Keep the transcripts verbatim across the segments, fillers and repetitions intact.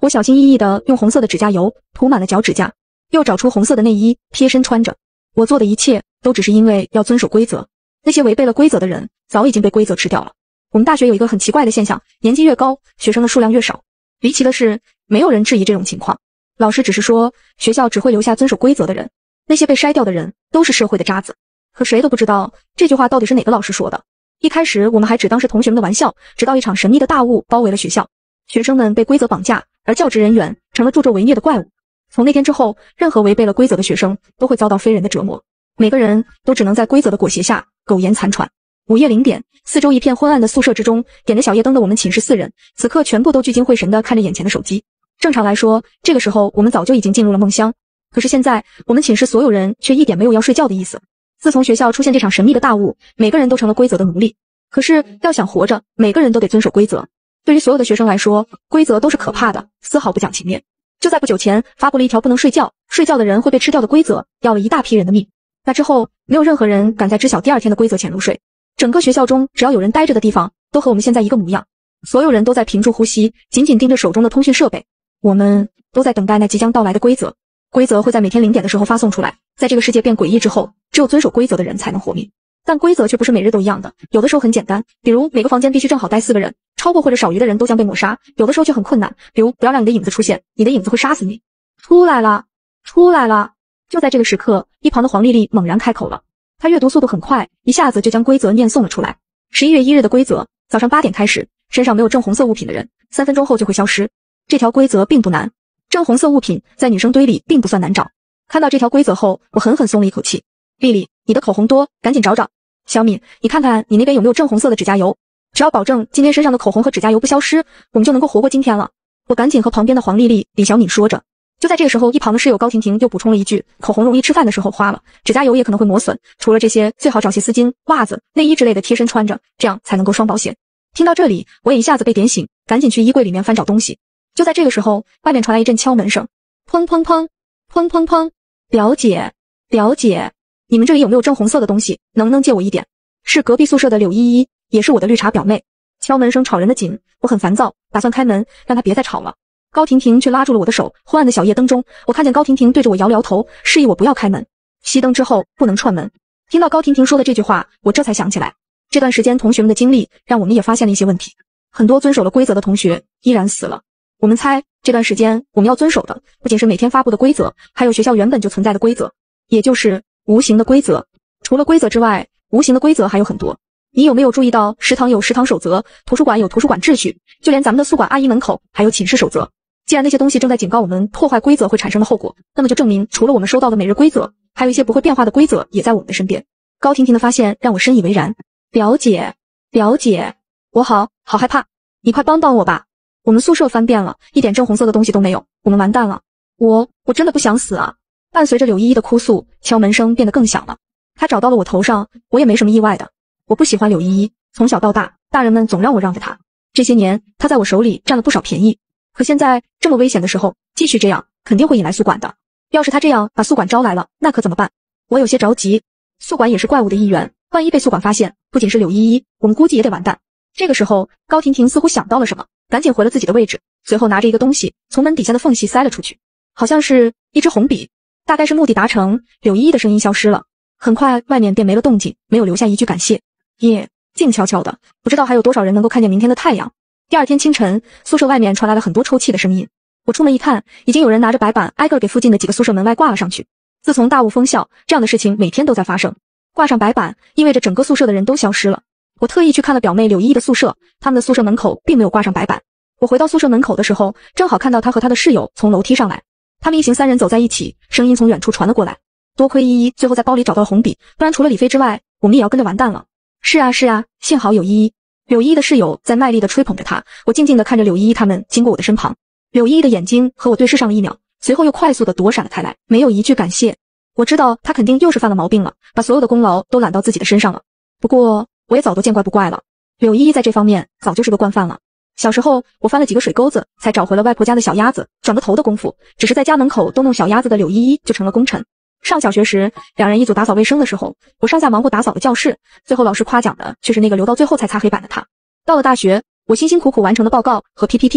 我小心翼翼地用红色的指甲油涂满了脚趾甲，又找出红色的内衣贴身穿着。我做的一切都只是因为要遵守规则，那些违背了规则的人早已经被规则吃掉了。我们大学有一个很奇怪的现象，年纪越高，学生的数量越少。离奇的是，没有人质疑这种情况，老师只是说学校只会留下遵守规则的人，那些被筛掉的人都是社会的渣子。可谁都不知道这句话到底是哪个老师说的。一开始我们还只当是同学们的玩笑，直到一场神秘的大雾包围了学校，学生们被规则绑架，而教职人员成了助纣为虐的怪物。从那天之后，任何违背了规则的学生都会遭到非人的折磨，每个人都只能在规则的裹挟下苟延残喘。午夜零点，四周一片昏暗的宿舍之中，点着小夜灯的我们寝室四人，此刻全部都聚精会神地看着眼前的手机。正常来说，这个时候我们早就已经进入了梦乡，可是现在我们寝室所有人却一点没有要睡觉的意思。自从学校出现这场神秘的大雾，每个人都成了规则的奴隶。可是要想活着，每个人都得遵守规则。对于所有的学生来说，规则都是可怕的，丝毫不讲情面。就在不久前，发布了一条不能睡觉，睡觉的人会被吃掉的规则，要了一大批人的命。那之后，没有任何人敢在知晓第二天的规则前入睡。整个学校中，只要有人待着的地方，都和我们现在一个模样。所有人都在屏住呼吸，紧紧盯着手中的通讯设备。我们都在等待那即将到来的规则。规则会在每天零点的时候发送出来。在这个世界变诡异之后，只有遵守规则的人才能活命。但规则却不是每日都一样的，有的时候很简单，比如每个房间必须正好待四个人，超过或者少于的人都将被抹杀。有的时候却很困难，比如不要让你的影子出现，你的影子会杀死你。出来了，出来了！就在这个时刻，一旁的黄丽丽猛然开口了。她阅读速度很快，一下子就将规则念诵了出来。十一月一日的规则，早上八点开始，身上没有正红色物品的人，三分钟后就会消失。这条规则并不难，正红色物品在女生堆里并不算难找。看到这条规则后，我狠狠松了一口气。丽丽，你的口红多，赶紧找找。小敏，你看看你那边有没有正红色的指甲油，只要保证今天身上的口红和指甲油不消失，我们就能够活过今天了。我赶紧和旁边的黄丽丽、李小敏说着。就在这个时候，一旁的室友高婷婷又补充了一句，口红容易吃饭的时候花了，指甲油也可能会磨损，除了这些，最好找些丝巾、袜子、内衣之类的贴身穿着，这样才能够双保险。听到这里，我也一下子被点醒，赶紧去衣柜里面翻找东西。就在这个时候，外面传来一阵敲门声，砰砰砰，砰砰砰。表姐，表姐，你们这里有没有正红色的东西，能不能借我一点？是隔壁宿舍的柳依依，也是我的绿茶表妹。敲门声吵人的紧，我很烦躁，打算开门，让她别再吵了。高婷婷却拉住了我的手，昏暗的小夜灯中，我看见高婷婷对着我摇了摇头，示意我不要开门。熄灯之后不能串门。听到高婷婷说的这句话，我这才想起来，这段时间同学们的经历让我们也发现了一些问题。很多遵守了规则的同学依然死了。我们猜，这段时间我们要遵守的不仅是每天发布的规则，还有学校原本就存在的规则，也就是无形的规则。除了规则之外，无形的规则还有很多。你有没有注意到，食堂有食堂守则，图书馆有图书馆秩序，就连咱们的宿管阿姨门口还有寝室守则。既然那些东西正在警告我们破坏规则会产生的后果，那么就证明除了我们收到的每日规则，还有一些不会变化的规则也在我们的身边。高婷婷的发现让我深以为然。表姐，表姐，我好好害怕，你快帮帮我吧。我们宿舍翻遍了，一点正红色的东西都没有，我们完蛋了。我我真的不想死啊。伴随着柳依依的哭诉，敲门声变得更响了。她找到了我头上，我也没什么意外的。我不喜欢柳依依，从小到大，大人们总让我让着她。这些年，她在我手里占了不少便宜。可现在这么危险的时候，继续这样肯定会引来宿管的。要是她这样把宿管招来了，那可怎么办？我有些着急。宿管也是怪物的一员，万一被宿管发现，不仅是柳依依，我们估计也得完蛋。这个时候，高婷婷似乎想到了什么，赶紧回了自己的位置，随后拿着一个东西从门底下的缝隙塞了出去，好像是一支红笔。大概是目的达成，柳依依的声音消失了。很快外面便没了动静，没有留下一句感谢。夜静悄悄的，不知道还有多少人能够看见明天的太阳。第二天清晨，宿舍外面传来了很多抽泣的声音。我出门一看，已经有人拿着白板挨个给附近的几个宿舍门外挂了上去。自从大雾封校，这样的事情每天都在发生。挂上白板意味着整个宿舍的人都消失了。我特意去看了表妹柳依依的宿舍，他们的宿舍门口并没有挂上白板。我回到宿舍门口的时候，正好看到她和她的室友从楼梯上来，他们一行三人走在一起，声音从远处传了过来。多亏依依最后在包里找到了红笔，不然除了李飞之外，我们也要跟着完蛋了。是啊是啊，幸好有依依。柳依依的室友在卖力地吹捧着她，我静静地看着柳依依他们经过我的身旁。柳依依的眼睛和我对视上了一秒，随后又快速地躲闪了开来，没有一句感谢。我知道她肯定又是犯了毛病了，把所有的功劳都揽到自己的身上了。不过我也早都见怪不怪了，柳依依在这方面早就是个惯犯了。小时候我翻了几个水沟子才找回了外婆家的小鸭子，转个头的功夫，只是在家门口逗弄小鸭子的柳依依就成了功臣。上小学时，两人一组打扫卫生的时候，我上下忙活打扫的教室，最后老师夸奖的却是那个留到最后才擦黑板的他。到了大学，我辛辛苦苦完成的报告和 P P T，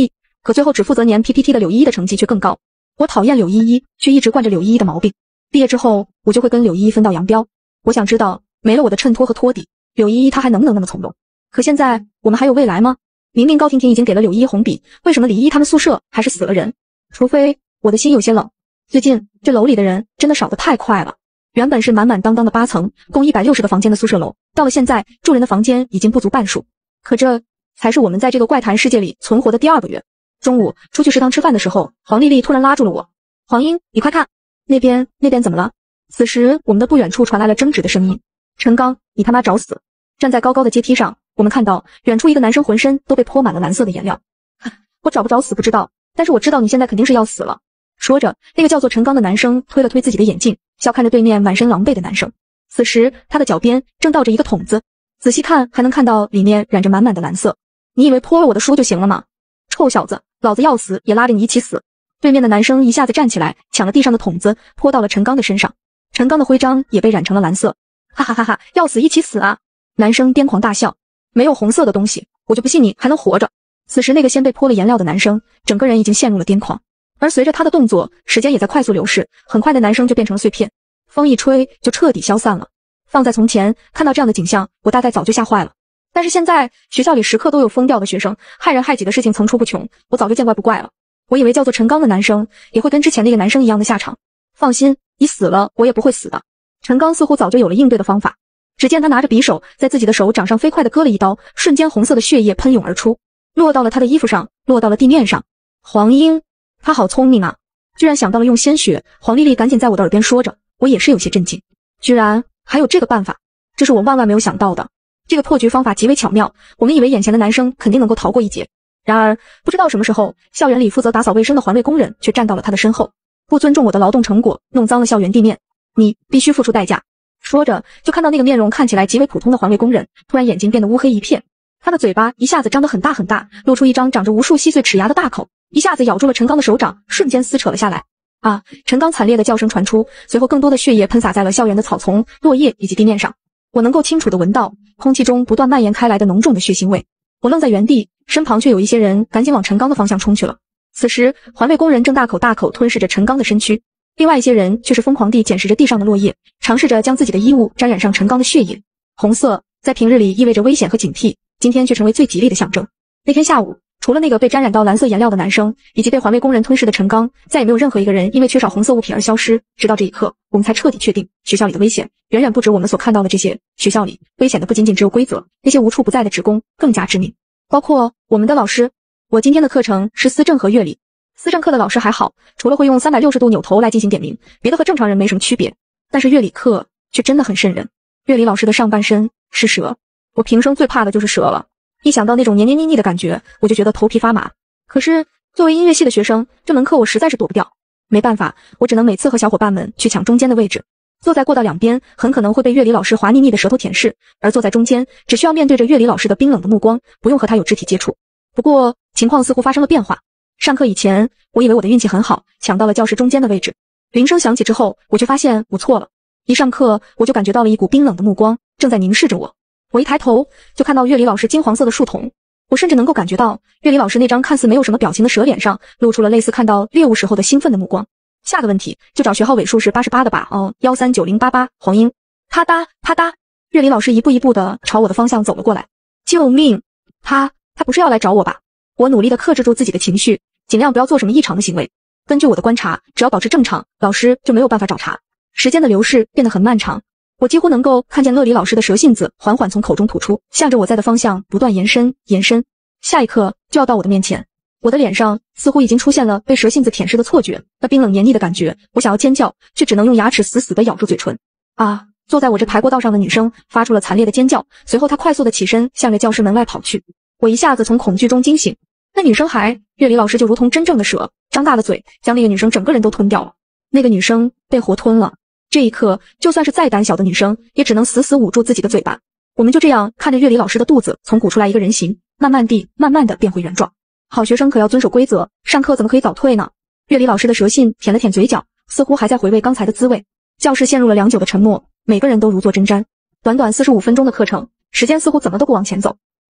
可最后只负责粘 P P T 的柳依依的成绩却更高。我讨厌柳依依，却一直惯着柳依依的毛病。毕业之后，我就会跟柳依依分道扬镳。我想知道，没了我的衬托和托底，柳依依她还能不能那么从容？可现在，我们还有未来吗？明明高婷婷已经给了柳依依红笔，为什么李依依他们宿舍还是死了人？除非我的心有些冷。最近这楼里的人真的少得太快了。原本是满满当当的八层，共一百六十个房间的宿舍楼，到了现在住人的房间已经不足半数。可这才是我们在这个怪谈世界里存活的第二个月。中午出去食堂吃饭的时候，黄丽丽突然拉住了我。黄英，你快看，那边那边怎么了？此时我们的不远处传来了争执的声音。陈刚，你他妈找死！站在高高的阶梯上，我们看到远处一个男生浑身都被泼满了蓝色的颜料。我找不着死不知道，但是我知道你现在肯定是要死了。说着，那个叫做陈刚的男生推了推自己的眼镜，笑看着对面满身狼狈的男生。此时他的脚边正倒着一个桶子，仔细看还能看到里面染着满满的蓝色。你以为泼了我的书就行了吗？臭小子，老子要死也拉着你一起死！对面的男生一下子站起来，抢了地上的桶子泼到了陈刚的身上。陈刚的徽章也被染成了蓝色。哈哈哈哈，要死一起死啊！男生癫狂大笑。没有红色的东西，我就不信你还能活着。此时那个先被泼了颜料的男生，整个人已经陷入了癫狂。而随着他的动作，时间也在快速流逝，很快的男生就变成了碎片，风一吹就彻底消散了。放在从前，看到这样的景象，我大概早就吓坏了。但是现在，学校里时刻都有疯掉的学生，害人害己的事情层出不穷，我早就见怪不怪了。我以为叫做陈刚的男生也会跟之前那个男生一样的下场。放心，你死了，我也不会死的。陈刚似乎早就有了应对的方法。只见他拿着匕首，在自己的手掌上飞快地割了一刀，瞬间红色的血液喷涌而出，落到了他的衣服上，落到了地面上。黄英，他好聪明啊，居然想到了用鲜血。黄丽丽赶紧在我的耳边说着，我也是有些震惊，居然还有这个办法，这是我万万没有想到的。这个破局方法极为巧妙，我们以为眼前的男生肯定能够逃过一劫。然而，不知道什么时候，校园里负责打扫卫生的环卫工人却站到了他的身后，不尊重我的劳动成果，弄脏了校园地面，你必须付出代价。说着，就看到那个面容看起来极为普通的环卫工人，突然眼睛变得乌黑一片，他的嘴巴一下子张得很大很大，露出一张长着无数细碎齿牙的大口，一下子咬住了陈刚的手掌，瞬间撕扯了下来。啊！陈刚惨烈的叫声传出，随后更多的血液喷洒在了校园的草丛、落叶以及地面上。我能够清楚地闻到空气中不断蔓延开来的浓重的血腥味。我愣在原地，身旁却有一些人赶紧往陈刚的方向冲去了。此时，环卫工人正大口大口吞噬着陈刚的身躯，另外一些人却是疯狂地捡拾着地上的落叶，尝试着将自己的衣物沾染上陈刚的血液。红色在平日里意味着危险和警惕，今天却成为最吉利的象征。那天下午，除了那个被沾染到蓝色颜料的男生，以及被环卫工人吞噬的陈刚，再也没有任何一个人因为缺少红色物品而消失。直到这一刻，我们才彻底确定，学校里的危险远远不止我们所看到的这些。学校里危险的不仅仅只有规则，那些无处不在的职工更加致命，包括我们的老师。我今天的课程是思政和乐理。思政课的老师还好，除了会用三百六十度扭头来进行点名，别的和正常人没什么区别。但是乐理课却真的很瘆人。乐理老师的上半身是蛇，我平生最怕的就是蛇了。一想到那种黏黏腻腻的感觉，我就觉得头皮发麻。可是作为音乐系的学生，这门课我实在是躲不掉。没办法，我只能每次和小伙伴们去抢中间的位置。坐在过道两边，很可能会被乐理老师滑腻腻的舌头舔舐，而坐在中间，只需要面对着乐理老师的冰冷的目光，不用和他有肢体接触。不过情况似乎发生了变化。上课以前，我以为我的运气很好，抢到了教室中间的位置。铃声响起之后，我却发现我错了。一上课，我就感觉到了一股冰冷的目光正在凝视着我。我一抬头，就看到乐理老师金黄色的树瞳。我甚至能够感觉到乐理老师那张看似没有什么表情的蛇脸上，露出了类似看到猎物时候的兴奋的目光。下个问题就找学号尾数是八十八的吧。哦，一三九零八八，黄英。啪嗒啪嗒，乐理老师一步一步的朝我的方向走了过来。救命！他他不是要来找我吧？我努力的克制住自己的情绪，尽量不要做什么异常的行为。根据我的观察，只要保持正常，老师就没有办法找茬。时间的流逝变得很漫长，我几乎能够看见乐理老师的蛇信子缓缓从口中吐出，向着我在的方向不断延伸延伸。下一刻就要到我的面前，我的脸上似乎已经出现了被蛇信子舔舐的错觉，那冰冷黏腻的感觉，我想要尖叫，却只能用牙齿死死地咬住嘴唇。啊！坐在我这排过道上的女生发出了惨烈的尖叫，随后她快速地起身，向着教室门外跑去。我一下子从恐惧中惊醒，那女生还……乐理老师就如同真正的蛇，张大了嘴，将那个女生整个人都吞掉了。那个女生被活吞了。这一刻，就算是再胆小的女生，也只能死死捂住自己的嘴巴。我们就这样看着乐理老师的肚子从鼓出来一个人形，慢慢地、慢慢地变回原状。好学生可要遵守规则，上课怎么可以早退呢？乐理老师的蛇信舔了舔嘴角，似乎还在回味刚才的滋味。教室陷入了良久的沉默，每个人都如坐针毡。短短四十五分钟的课程，时间似乎怎么都不往前走。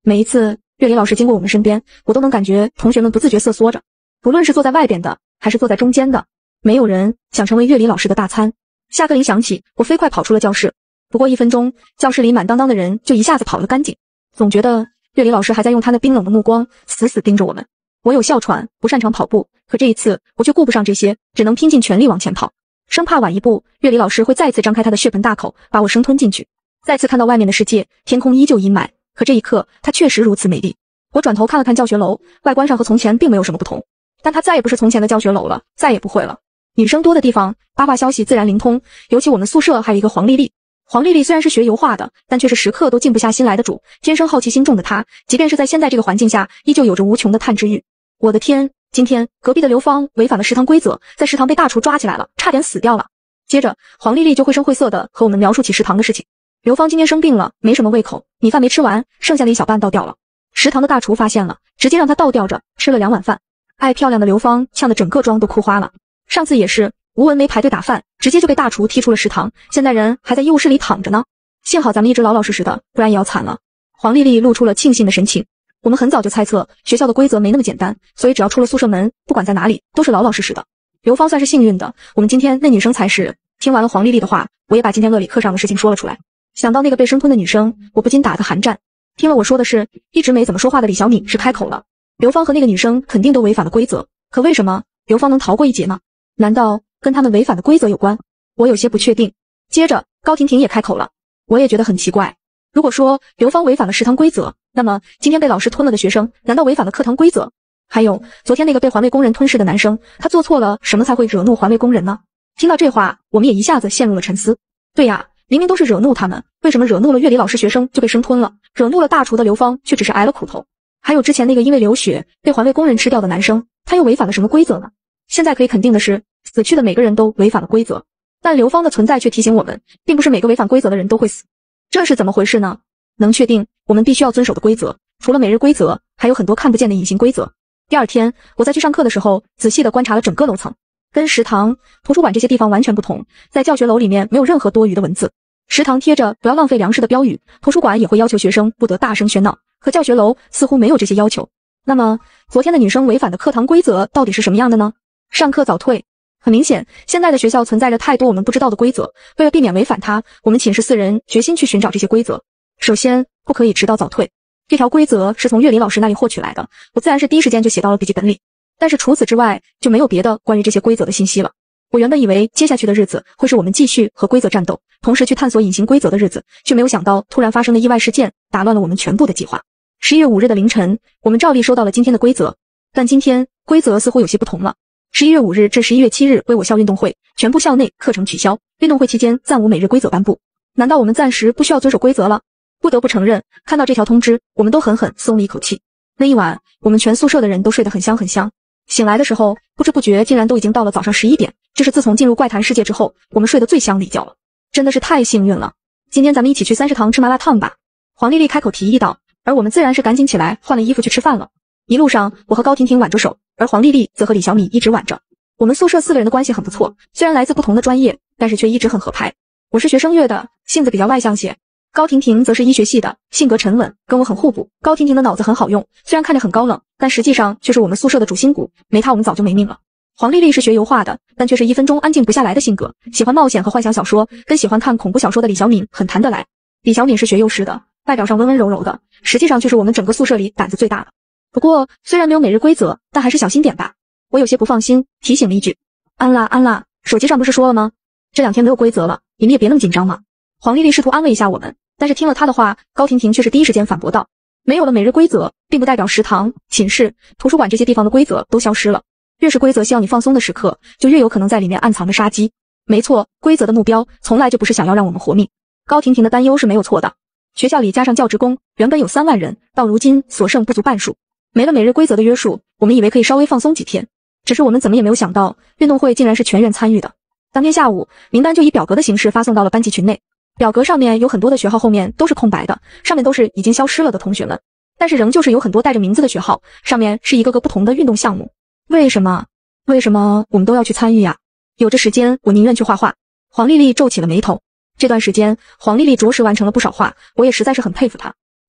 每一次岳林老师经过我们身边，我都能感觉同学们不自觉瑟缩着，不论是坐在外边的，还是坐在中间的，没有人想成为岳林老师的大餐。下课铃响起，我飞快跑出了教室。不过一分钟，教室里满当当的人就一下子跑了干净。总觉得岳林老师还在用他那冰冷的目光死死盯着我们。我有哮喘，不擅长跑步，可这一次我却顾不上这些，只能拼尽全力往前跑，生怕晚一步，岳林老师会再次张开他的血盆大口，把我生吞进去。再次看到外面的世界，天空依旧阴霾，可这一刻，它确实如此美丽。我转头看了看教学楼，外观上和从前并没有什么不同，但它再也不是从前的教学楼了，再也不会了。女生多的地方，八卦消息自然灵通，尤其我们宿舍还有一个黄丽丽。黄丽丽虽然是学油画的，但却是时刻都静不下心来的主，天生好奇心重的她，即便是在现在这个环境下，依旧有着无穷的探知欲。我的天，今天隔壁的刘芳违反了食堂规则，在食堂被大厨抓起来了，差点死掉了。接着，黄丽丽就绘声绘色地和我们描述起食堂的事情。刘芳今天生病了，没什么胃口，米饭没吃完，剩下的一小半倒掉了。食堂的大厨发现了，直接让她倒吊着吃了两碗饭。爱漂亮的刘芳呛得整个妆都哭花了。上次也是，吴文没排队打饭，直接就被大厨踢出了食堂，现在人还在医务室里躺着呢。幸好咱们一直老老实实的，不然也要惨了。黄丽丽露出了庆幸的神情。我们很早就猜测学校的规则没那么简单，所以只要出了宿舍门，不管在哪里都是老老实实的。刘芳算是幸运的，我们今天那女生才是。听完了黄丽丽的话，我也把今天乐理课上的事情说了出来。想到那个被生吞的女生，我不禁打个寒战。听了我说的事，一直没怎么说话的李小敏是开口了。刘芳和那个女生肯定都违反了规则，可为什么刘芳能逃过一劫呢？难道跟他们违反的规则有关？我有些不确定。接着高婷婷也开口了，我也觉得很奇怪。如果说刘芳违反了食堂规则，那么今天被老师吞了的学生难道违反了课堂规则？还有昨天那个被环卫工人吞噬的男生，他做错了什么才会惹怒环卫工人呢？听到这话，我们也一下子陷入了沉思。对呀，明明都是惹怒他们，为什么惹怒了乐理老师学生就被生吞了，惹怒了大厨的刘芳却只是挨了苦头？还有之前那个因为流血被环卫工人吃掉的男生，他又违反了什么规则呢？现在可以肯定的是，死去的每个人都违反了规则，但刘芳的存在却提醒我们，并不是每个违反规则的人都会死。这是怎么回事呢？能确定我们必须要遵守的规则，除了每日规则，还有很多看不见的隐形规则。第二天，我在去上课的时候，仔细地观察了整个楼层，跟食堂、图书馆这些地方完全不同。在教学楼里面没有任何多余的文字，食堂贴着不要浪费粮食的标语，图书馆也会要求学生不得大声喧闹，可教学楼似乎没有这些要求。那么，昨天的女生违反的课堂规则到底是什么样的呢？上课早退。很明显，现在的学校存在着太多我们不知道的规则，为了避免违反它，我们寝室四人决心去寻找这些规则。首先，不可以迟到早退。这条规则是从乐理老师那里获取来的，我自然是第一时间就写到了笔记本里。但是除此之外，就没有别的关于这些规则的信息了。我原本以为接下去的日子会是我们继续和规则战斗，同时去探索隐形规则的日子，却没有想到突然发生的意外事件打乱了我们全部的计划。十一月五日的凌晨，我们照例收到了今天的规则，但今天规则似乎有些不同了。十一月五日至十一月七日为我校运动会，全部校内课程取消，运动会期间暂无每日规则颁布。难道我们暂时不需要遵守规则了？不得不承认，看到这条通知，我们都狠狠松了一口气。那一晚，我们全宿舍的人都睡得很香很香。醒来的时候，不知不觉竟然都已经到了早上十一点，这是自从进入怪谈世界之后，我们睡得最香的一觉了。真的是太幸运了。今天咱们一起去三食堂吃麻辣烫吧。黄丽丽开口提议道，而我们自然是赶紧起来换了衣服去吃饭了。一路上，我和高婷婷挽着手，而黄丽丽则和李小米一直挽着。我们宿舍四个人的关系很不错，虽然来自不同的专业，但是却一直很合拍。我是学声乐的，性子比较外向些。高婷婷则是医学系的，性格沉稳，跟我很互补。高婷婷的脑子很好用，虽然看着很高冷，但实际上却是我们宿舍的主心骨，没她我们早就没命了。黄丽丽是学油画的，但却是一分钟安静不下来的性格，喜欢冒险和幻想小说，跟喜欢看恐怖小说的李小敏很谈得来。李小敏是学幼师的，外表上温温柔柔的，实际上却是我们整个宿舍里胆子最大的。不过虽然没有每日规则，但还是小心点吧。我有些不放心，提醒了一句。安啦安啦，手机上不是说了吗？这两天没有规则了，你们也别那么紧张嘛。黄丽丽试图安慰一下我们，但是听了她的话，高婷婷却是第一时间反驳道，没有了每日规则，并不代表食堂、寝室、图书馆这些地方的规则都消失了。越是规则需要你放松的时刻，就越有可能在里面暗藏着杀机。没错，规则的目标从来就不是想要让我们活命。高婷婷的担忧是没有错的。学校里加上教职工，原本有三万人，到如今所剩不足半数。没了每日规则的约束，我们以为可以稍微放松几天，只是我们怎么也没有想到，运动会竟然是全员参与的。当天下午，名单就以表格的形式发送到了班级群内。表格上面有很多的学号后面都是空白的，上面都是已经消失了的同学们，但是仍旧是有很多带着名字的学号，上面是一个个不同的运动项目。为什么？为什么我们都要去参与呀？有这时间，我宁愿去画画。黄丽丽皱起了眉头。这段时间，黄丽丽着实完成了不少画，我也实在是很佩服她。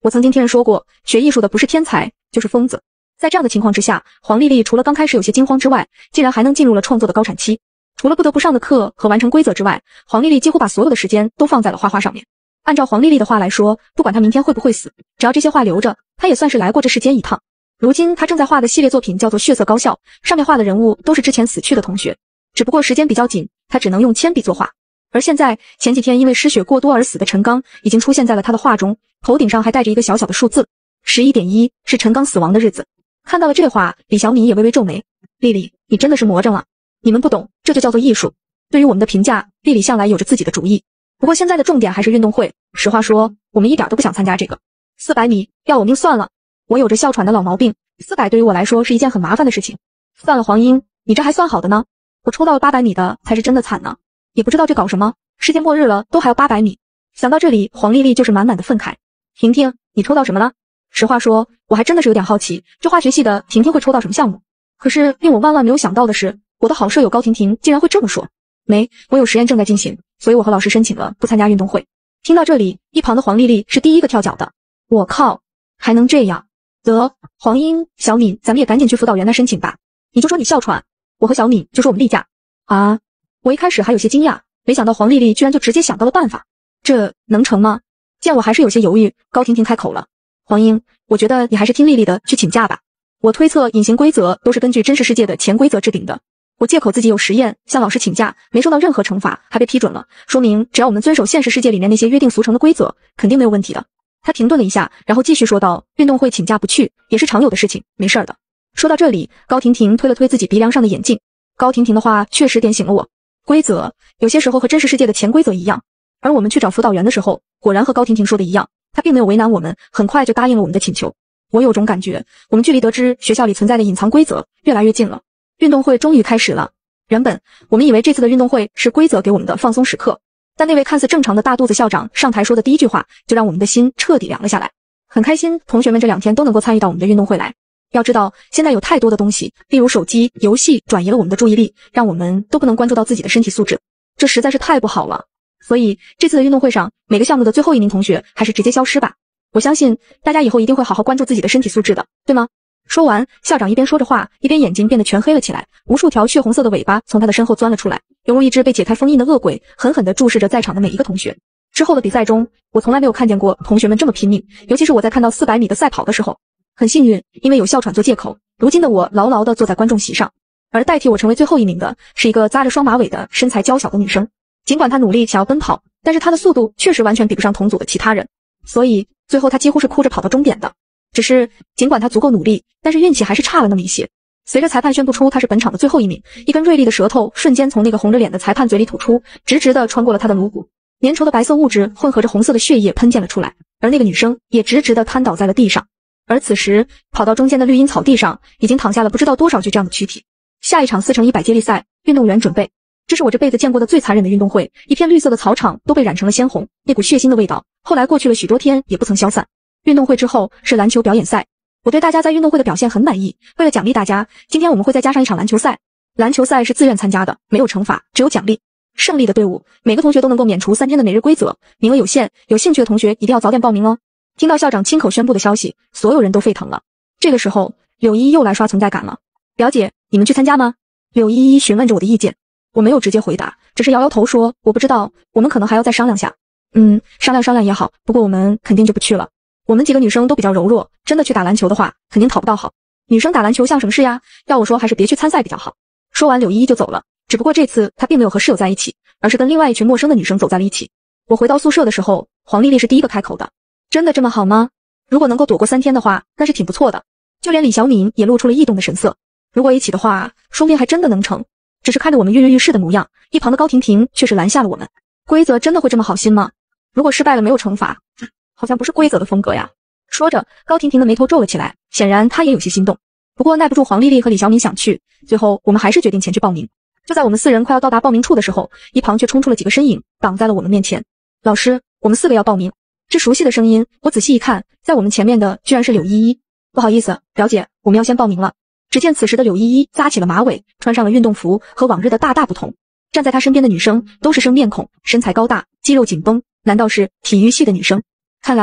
我曾经听人说过，学艺术的不是天才，就是疯子。在这样的情况之下，黄丽丽除了刚开始有些惊慌之外，竟然还能进入了创作的高产期。除了不得不上的课和完成规则之外，黄丽丽几乎把所有的时间都放在了画画上面。按照黄丽丽的话来说，不管她明天会不会死，只要这些画留着，她也算是来过这世间一趟。如今她正在画的系列作品叫做《血色高校》，上面画的人物都是之前死去的同学，只不过时间比较紧，她只能用铅笔作画。而现在，前几天因为失血过多而死的陈刚已经出现在了她的画中，头顶上还带着一个小小的数字， 十一点一 是陈刚死亡的日子。看到了这话，李小敏也微微皱眉，丽丽，你真的是魔怔了。你们不懂，这就叫做艺术。对于我们的评价，丽丽向来有着自己的主意。不过现在的重点还是运动会，实话说，我们一点都不想参加这个。四百米，要我命算了。我有着哮喘的老毛病，四百对于我来说是一件很麻烦的事情。算了，黄英，你这还算好的呢，我抽到了八百米的才是真的惨呢。也不知道这搞什么，世界末日了都还要八百米。想到这里，黄丽丽就是满满的愤慨。婷婷，你抽到什么了？实话说，我还真的是有点好奇，这化学系的婷婷会抽到什么项目。可是令我万万没有想到的是，我的好舍友高婷婷竟然会这么说。没，我有实验正在进行，所以我和老师申请了不参加运动会。听到这里，一旁的黄丽丽是第一个跳脚的。我靠，还能这样？得，黄英、小敏，咱们也赶紧去辅导员那申请吧。你就说你哮喘，我和小敏就说我们例假。啊，我一开始还有些惊讶，没想到黄丽丽居然就直接想到了办法，这能成吗？见我还是有些犹豫，高婷婷开口了。黄英，我觉得你还是听丽丽的去请假吧。我推测隐形规则都是根据真实世界的潜规则制定的。我借口自己有实验，向老师请假，没受到任何惩罚，还被批准了，说明只要我们遵守现实世界里面那些约定俗成的规则，肯定没有问题的。他停顿了一下，然后继续说道，运动会请假不去也是常有的事情，没事的。说到这里，高婷婷推了推自己鼻梁上的眼镜。高婷婷的话确实点醒了我，规则有些时候和真实世界的潜规则一样。而我们去找辅导员的时候，果然和高婷婷说的一样，他并没有为难我们，很快就答应了我们的请求。我有种感觉，我们距离得知学校里存在的隐藏规则越来越近了。运动会终于开始了。原本我们以为这次的运动会是规则给我们的放松时刻，但那位看似正常的大肚子校长上台说的第一句话，就让我们的心彻底凉了下来。很开心同学们这两天都能够参与到我们的运动会来。要知道，现在有太多的东西，例如手机、游戏转移了我们的注意力，让我们都不能关注到自己的身体素质，这实在是太不好了。所以这次的运动会上，每个项目的最后一名同学还是直接消失吧。我相信大家以后一定会好好关注自己的身体素质的，对吗？说完，校长一边说着话，一边眼睛变得全黑了起来，无数条血红色的尾巴从他的身后钻了出来，犹如一只被解开封印的恶鬼，狠狠地注视着在场的每一个同学。之后的比赛中，我从来没有看见过同学们这么拼命，尤其是我在看到四百米的赛跑的时候。很幸运，因为有哮喘做借口，如今的我牢牢地坐在观众席上，而代替我成为最后一名的是一个扎着双马尾的身材娇小的女生。尽管她努力想要奔跑，但是她的速度确实完全比不上同组的其他人，所以最后她几乎是哭着跑到终点的。只是尽管她足够努力，但是运气还是差了那么一些。随着裁判宣布出她是本场的最后一名，一根锐利的舌头瞬间从那个红着脸的裁判嘴里吐出，直直地穿过了她的颅骨，粘稠的白色物质混合着红色的血液喷溅了出来，而那个女生也直直地瘫倒在了地上。而此时跑到中间的绿荫草地上，已经躺下了不知道多少具这样的躯体。下一场四乘一百接力赛，运动员准备。这是我这辈子见过的最残忍的运动会，一片绿色的草场都被染成了鲜红，那股血腥的味道后来过去了许多天也不曾消散。运动会之后是篮球表演赛，我对大家在运动会的表现很满意，为了奖励大家，今天我们会再加上一场篮球赛。篮球赛是自愿参加的，没有惩罚，只有奖励。胜利的队伍每个同学都能够免除三天的每日规则，名额有限，有兴趣的同学一定要早点报名哦。听到校长亲口宣布的消息，所有人都沸腾了。这个时候，柳依依又来刷存在感了。表姐，你们去参加吗？柳依依询问着我的意见。我没有直接回答，只是摇摇头说，我不知道，我们可能还要再商量下。嗯，商量商量也好，不过我们肯定就不去了。我们几个女生都比较柔弱，真的去打篮球的话，肯定讨不到好。女生打篮球像什么事呀？要我说还是别去参赛比较好。说完，柳依依就走了。只不过这次她并没有和室友在一起，而是跟另外一群陌生的女生走在了一起。我回到宿舍的时候，黄丽丽是第一个开口的。真的这么好吗？如果能够躲过三天的话，那是挺不错的。就连李小敏也露出了异动的神色。如果一起的话，说不定还真的能成。只是看着我们跃跃欲试的模样，一旁的高婷婷却是拦下了我们。规则真的会这么好心吗？如果失败了没有惩罚，好像不是规则的风格呀。说着，高婷婷的眉头皱了起来，显然她也有些心动。不过耐不住黄丽丽和李小敏想去，最后我们还是决定前去报名。就在我们四人快要到达报名处的时候，一旁却冲出了几个身影，挡在了我们面前。老师，我们四个要报名。这熟悉的声音，我仔细一看，在我们前面的居然是柳依依。不好意思，表姐，我们要先报名了。只见此时的柳依依扎起了马尾，穿上了运动服，和往日的大大不同。站在她身边的女生都是生面孔，身材高大，肌肉紧绷，难道是体育系的女生？看来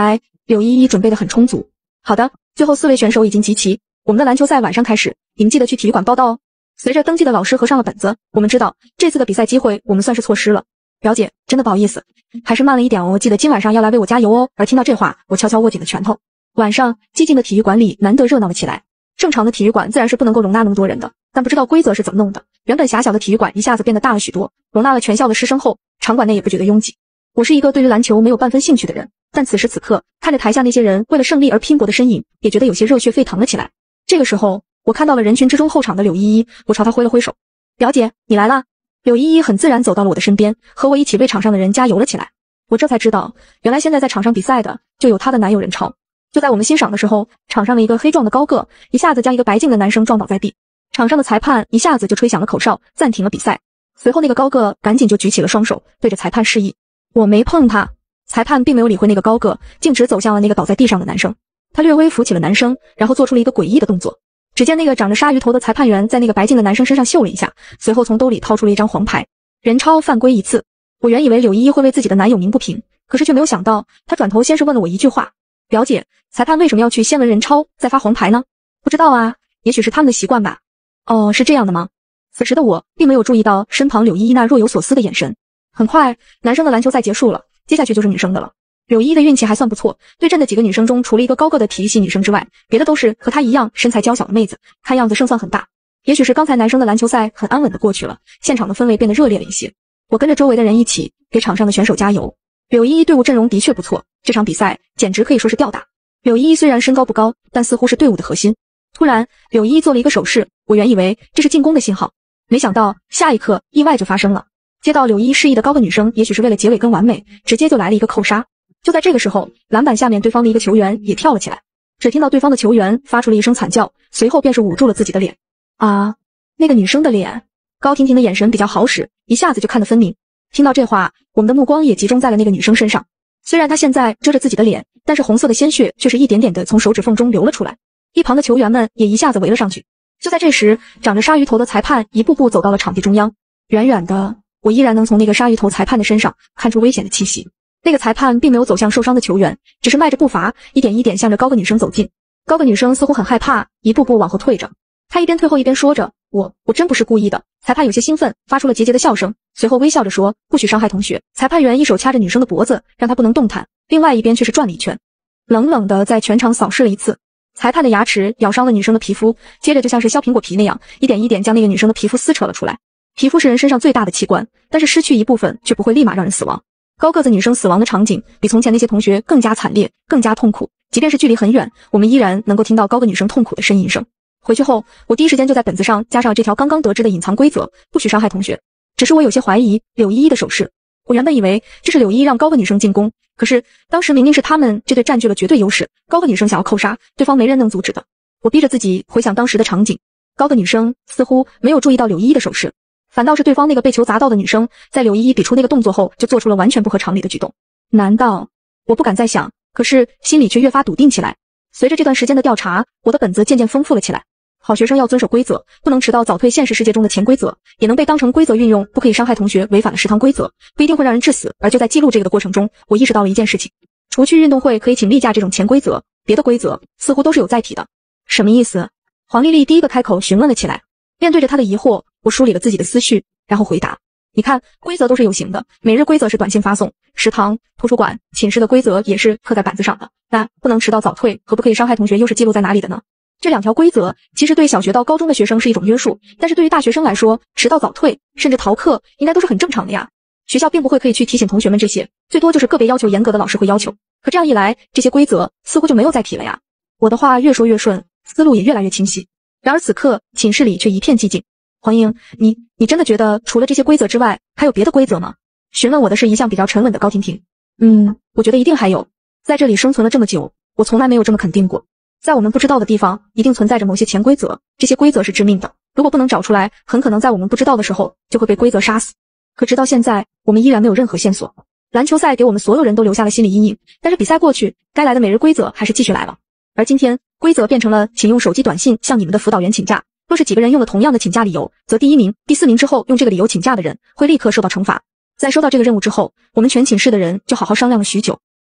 柳依依准备得很充足。好的，最后四位选手已经集齐，我们的篮球赛晚上开始，你们记得去体育馆报到哦。随着登记的老师合上了本子，我们知道这次的比赛机会我们算是错失了。表姐，真的不好意思，还是慢了一点哦，记得今晚上要来为我加油哦。而听到这话，我悄悄握紧了拳头。晚上，寂静的体育馆里难得热闹了起来。正常的体育馆自然是不能够容纳那么多人的，但不知道规则是怎么弄的，原本狭小的体育馆一下子变得大了许多，容纳了全校的师生后，场馆内也不觉得拥挤。我是一个对于篮球没有半分兴趣的人，但此时此刻，看着台下那些人为了胜利而拼搏的身影，也觉得有些热血沸腾了起来。这个时候，我看到了人群之中后场的柳依依，我朝她挥了挥手。表姐，你来啦。柳依依很自然走到了我的身边，和我一起为场上的人加油了起来。我这才知道，原来现在在场上比赛的，就有她的男友任超。就在我们欣赏的时候，场上的一个黑壮的高个，一下子将一个白净的男生撞倒在地。场上的裁判一下子就吹响了口哨，暂停了比赛。随后那个高个赶紧就举起了双手，对着裁判示意。我没碰他。裁判并没有理会那个高个，径直走向了那个倒在地上的男生。他略微扶起了男生，然后做出了一个诡异的动作。只见那个长着鲨鱼头的裁判员在那个白净的男生身上嗅了一下，随后从兜里掏出了一张黄牌。任超犯规一次。我原以为柳依依会为自己的男友鸣不平，可是却没有想到，他转头先是问了我一句话：表姐，裁判为什么要去先闻任超再发黄牌呢？不知道啊，也许是他们的习惯吧。哦，是这样的吗？此时的我并没有注意到身旁柳依依那若有所思的眼神。很快，男生的篮球赛结束了，接下去就是女生的了。柳依依的运气还算不错，对阵的几个女生中，除了一个高个的体育系女生之外，别的都是和她一样身材娇小的妹子，看样子胜算很大。也许是刚才男生的篮球赛很安稳的过去了，现场的氛围变得热烈了一些。我跟着周围的人一起给场上的选手加油。柳依依队伍阵容的确不错，这场比赛简直可以说是吊打。柳依依虽然身高不高，但似乎是队伍的核心。突然，柳依依做了一个手势，我原以为这是进攻的信号，没想到下一刻意外就发生了。接到柳依依示意的高个女生，也许是为了结尾更完美，直接就来了一个扣杀。就在这个时候，篮板下面对方的一个球员也跳了起来，只听到对方的球员发出了一声惨叫，随后便是捂住了自己的脸。啊，那个女生的脸。高婷婷的眼神比较好使，一下子就看得分明。听到这话，我们的目光也集中在了那个女生身上。虽然她现在遮着自己的脸，但是红色的鲜血却是一点点的从手指缝中流了出来。一旁的球员们也一下子围了上去。就在这时，长着鲨鱼头的裁判一步步走到了场地中央。远远的，我依然能从那个鲨鱼头裁判的身上看出危险的气息。那个裁判并没有走向受伤的球员，只是迈着步伐，一点一点向着高个女生走近。高个女生似乎很害怕，一步步往后退着。她一边退后一边说着：“我，我真不是故意的。”裁判有些兴奋，发出了桀桀的笑声，随后微笑着说：“不许伤害同学。”裁判员一手掐着女生的脖子，让她不能动弹，另外一边却是转了一圈，冷冷的在全场扫视了一次。裁判的牙齿咬伤了女生的皮肤，接着就像是削苹果皮那样，一点一点将那个女生的皮肤撕扯了出来。皮肤是人身上最大的器官，但是失去一部分却不会立马让人死亡。高个子女生死亡的场景比从前那些同学更加惨烈，更加痛苦。即便是距离很远，我们依然能够听到高个女生痛苦的呻吟声。回去后，我第一时间就在本子上加上了这条刚刚得知的隐藏规则，不许伤害同学。只是我有些怀疑柳依依的手势。我原本以为这是柳依依让高个女生进攻，可是当时明明是他们这队占据了绝对优势，高个女生想要扣杀，对方没人能阻止的。我逼着自己回想当时的场景，高个女生似乎没有注意到柳依依的手势。反倒是对方那个被球砸到的女生，在柳依依比出那个动作后，就做出了完全不合常理的举动。难道？我不敢再想，可是心里却越发笃定起来。随着这段时间的调查，我的本子渐渐丰富了起来。好学生要遵守规则，不能迟到早退，现实世界中的潜规则，也能被当成规则运用，不可以伤害同学，违反了食堂规则，不一定会让人致死。而就在记录这个的过程中，我意识到了一件事情：除去运动会可以请例假这种潜规则，别的规则似乎都是有载体的。什么意思？黄丽丽第一个开口询问了起来。面对着她的疑惑，我梳理了自己的思绪，然后回答：你看，规则都是有形的，每日规则是短信发送，食堂、图书馆、寝室的规则也是刻在板子上的。那不能迟到早退和不可以伤害同学又是记录在哪里的呢？这两条规则其实对小学到高中的学生是一种约束，但是对于大学生来说，迟到早退甚至逃课应该都是很正常的呀。学校并不会可以去提醒同学们这些，最多就是个别要求严格的老师会要求。可这样一来，这些规则似乎就没有载体了呀。我的话越说越顺，思路也越来越清晰。然而此刻寝室里却一片寂静。黄英，你你真的觉得除了这些规则之外，还有别的规则吗？询问我的是一向比较沉稳的高婷婷。嗯，我觉得一定还有。在这里生存了这么久，我从来没有这么肯定过。在我们不知道的地方，一定存在着某些潜规则，这些规则是致命的。如果不能找出来，很可能在我们不知道的时候，就会被规则杀死。可直到现在，我们依然没有任何线索。篮球赛给我们所有人都留下了心理阴影，但是比赛过去，该来的每日规则还是继续来了。而今天，规则变成了请用手机短信向你们的辅导员请假。若是几个人用了同样的请假理由，则第一名、第四名之后用这个理由请假的人会立刻受到惩罚。在收到这个任务之后，我们全寝室的人就好好商量了许久。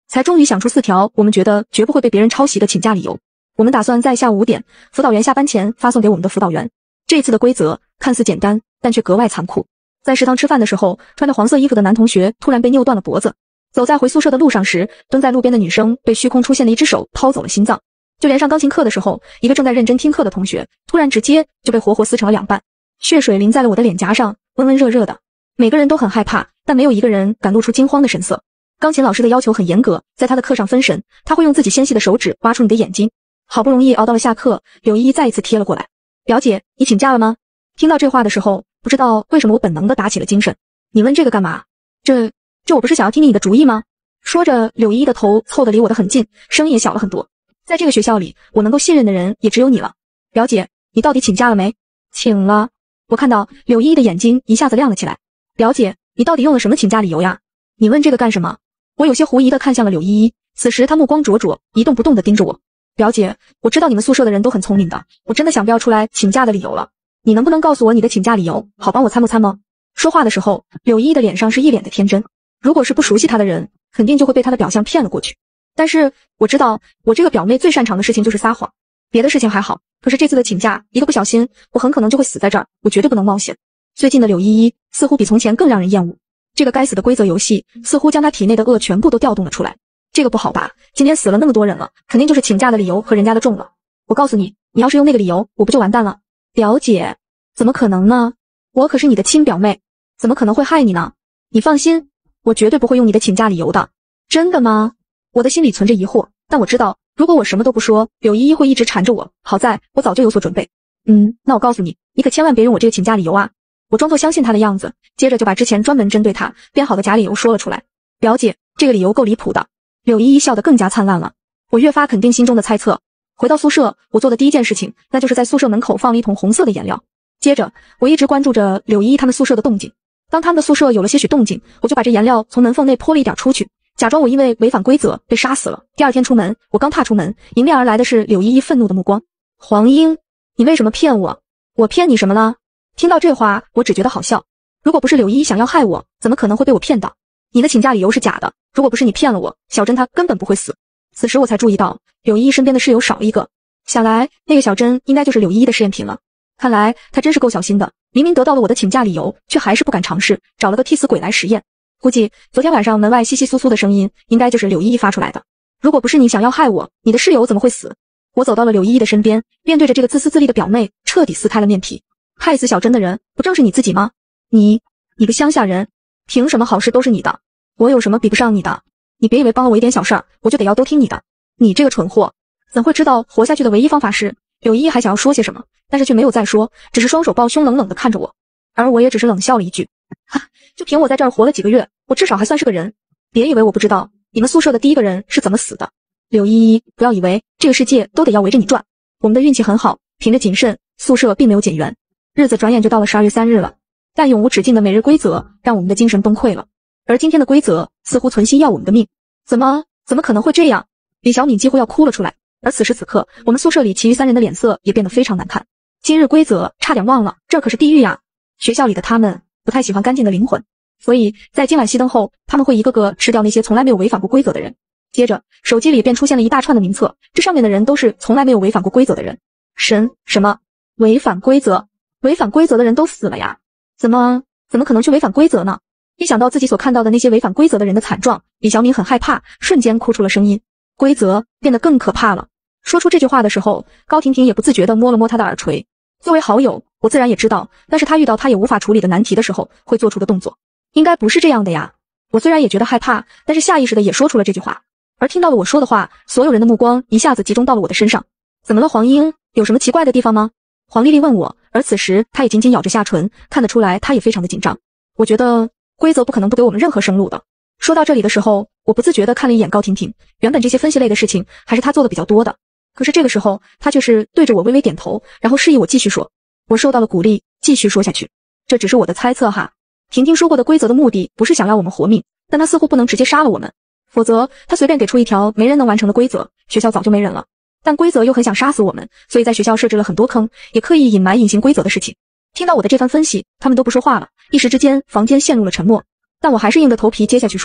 才终于想出四条我们觉得绝不会被别人抄袭的请假理由。我们打算在下午五点，辅导员下班前发送给我们的辅导员。这次的规则看似简单，但却格外残酷。在食堂吃饭的时候，穿着黄色衣服的男同学突然被拗断了脖子。走在回宿舍的路上时，蹲在路边的女生被虚空出现的一只手掏走了心脏。就连上钢琴课的时候，一个正在认真听课的同学，突然直接就被活活撕成了两半，血水淋在了我的脸颊上，温温热热的。每个人都很害怕，但没有一个人敢露出惊慌的神色。钢琴老师的要求很严格，在他的课上分神，他会用自己纤细的手指挖出你的眼睛。好不容易熬到了下课，柳依依再一次贴了过来。表姐，你请假了吗？听到这话的时候，不知道为什么我本能的打起了精神。你问这个干嘛？这这我不是想要听听你的主意吗？说着，柳依依的头凑得离我的很近，声音也小了很多。在这个学校里，我能够信任的人也只有你了。表姐，你到底请假了没？请了。我看到柳依依的眼睛一下子亮了起来。表姐，你到底用了什么请假理由呀？你问这个干什么？我有些狐疑地看向了柳依依，此时她目光灼灼，一动不动地盯着我。表姐，我知道你们宿舍的人都很聪明的，我真的想不要出来请假的理由了。你能不能告诉我你的请假理由，好帮我参谋参谋？说话的时候，柳依依的脸上是一脸的天真。如果是不熟悉她的人，肯定就会被她的表象骗了过去。但是我知道，我这个表妹最擅长的事情就是撒谎，别的事情还好，可是这次的请假，一个不小心，我很可能就会死在这儿，我绝对不能冒险。最近的柳依依似乎比从前更让人厌恶，这个该死的规则游戏似乎将她体内的恶全部都调动了出来。这个不好吧？今天死了那么多人了，肯定就是请假的理由和人家的重了。我告诉你，你要是用那个理由，我不就完蛋了？表姐，怎么可能呢？我可是你的亲表妹，怎么可能会害你呢？你放心，我绝对不会用你的请假理由的。真的吗？我的心里存着疑惑，但我知道，如果我什么都不说，柳依依会一直缠着我。好在我早就有所准备。嗯，那我告诉你，你可千万别用我这个请假理由啊！我装作相信她的样子，接着就把之前专门针对她编好的假理由说了出来。表姐，这个理由够离谱的。柳依依笑得更加灿烂了，我越发肯定心中的猜测。回到宿舍，我做的第一件事情，那就是在宿舍门口放了一桶红色的颜料。接着，我一直关注着柳依依他们宿舍的动静。当他们的宿舍有了些许动静，我就把这颜料从门缝内泼了一点出去，假装我因为违反规则被杀死了。第二天出门，我刚踏出门，迎面而来的是柳依依愤怒的目光。黄英，你为什么骗我？我骗你什么了？听到这话，我只觉得好笑。如果不是柳依依想要害我，怎么可能会被我骗到？你的请假理由是假的，如果不是你骗了我，小珍她根本不会死。此时我才注意到，柳依依身边的室友少了一个，想来那个小珍应该就是柳依依的试验品了。看来她真是够小心的，明明得到了我的请假理由，却还是不敢尝试，找了个替死鬼来实验。估计昨天晚上门外窸窸窣窣的声音，应该就是柳依依发出来的。如果不是你想要害我，你的室友怎么会死？我走到了柳依依的身边，面对着这个自私自利的表妹，彻底撕开了面皮。害死小珍的人，不正是你自己吗？你，你个乡下人，凭什么好事都是你的？我有什么比不上你的？你别以为帮了我一点小事儿，我就得要都听你的。你这个蠢货，怎会知道活下去的唯一方法是……柳依依还想要说些什么，但是却没有再说，只是双手抱胸冷冷地看着我。而我也只是冷笑了一句，哈，就凭我在这儿活了几个月，我至少还算是个人。别以为我不知道，你们宿舍的第一个人是怎么死的。柳依依，不要以为这个世界都得要围着你转。我们的运气很好，凭着谨慎，宿舍并没有减员。日子转眼就到了十二月三日了，但永无止境的每日规则让我们的精神崩溃了。而今天的规则似乎存心要我们的命，怎么怎么可能会这样？李小敏几乎要哭了出来。而此时此刻，我们宿舍里其余三人的脸色也变得非常难看。今日规则差点忘了，这可是地狱呀！学校里的他们不太喜欢干净的灵魂，所以在今晚熄灯后，他们会一个个吃掉那些从来没有违反过规则的人。接着，手机里便出现了一大串的名册，这上面的人都是从来没有违反过规则的人。神什么违反规则？违反规则的人都死了呀？怎么怎么可能去违反规则呢？一想到自己所看到的那些违反规则的人的惨状，李小敏很害怕，瞬间哭出了声音。规则变得更可怕了。说出这句话的时候，高婷婷也不自觉地摸了摸她的耳垂。作为好友，我自然也知道，那是她遇到她也无法处理的难题的时候会做出的动作。应该不是这样的呀。我虽然也觉得害怕，但是下意识的也说出了这句话。而听到了我说的话，所有人的目光一下子集中到了我的身上。怎么了，黄英？有什么奇怪的地方吗？黄丽丽问我，而此时她也紧紧咬着下唇，看得出来她也非常的紧张。我觉得规则不可能不给我们任何生路的。说到这里的时候，我不自觉地看了一眼高婷婷，原本这些分析类的事情还是她做的比较多的，可是这个时候她却是对着我微微点头，然后示意我继续说。我受到了鼓励，继续说下去。这只是我的猜测哈。婷婷说过的规则的目的不是想要我们活命，但她似乎不能直接杀了我们，否则她随便给出一条没人能完成的规则，学校早就没人了。但规则又很想杀死我们，所以在学校设置了很多坑，也刻意隐瞒隐形规则的事情。听到我的这番分析，他们都不说话了，一时之间房间陷入了沉默。但我还是硬着头皮接下去说，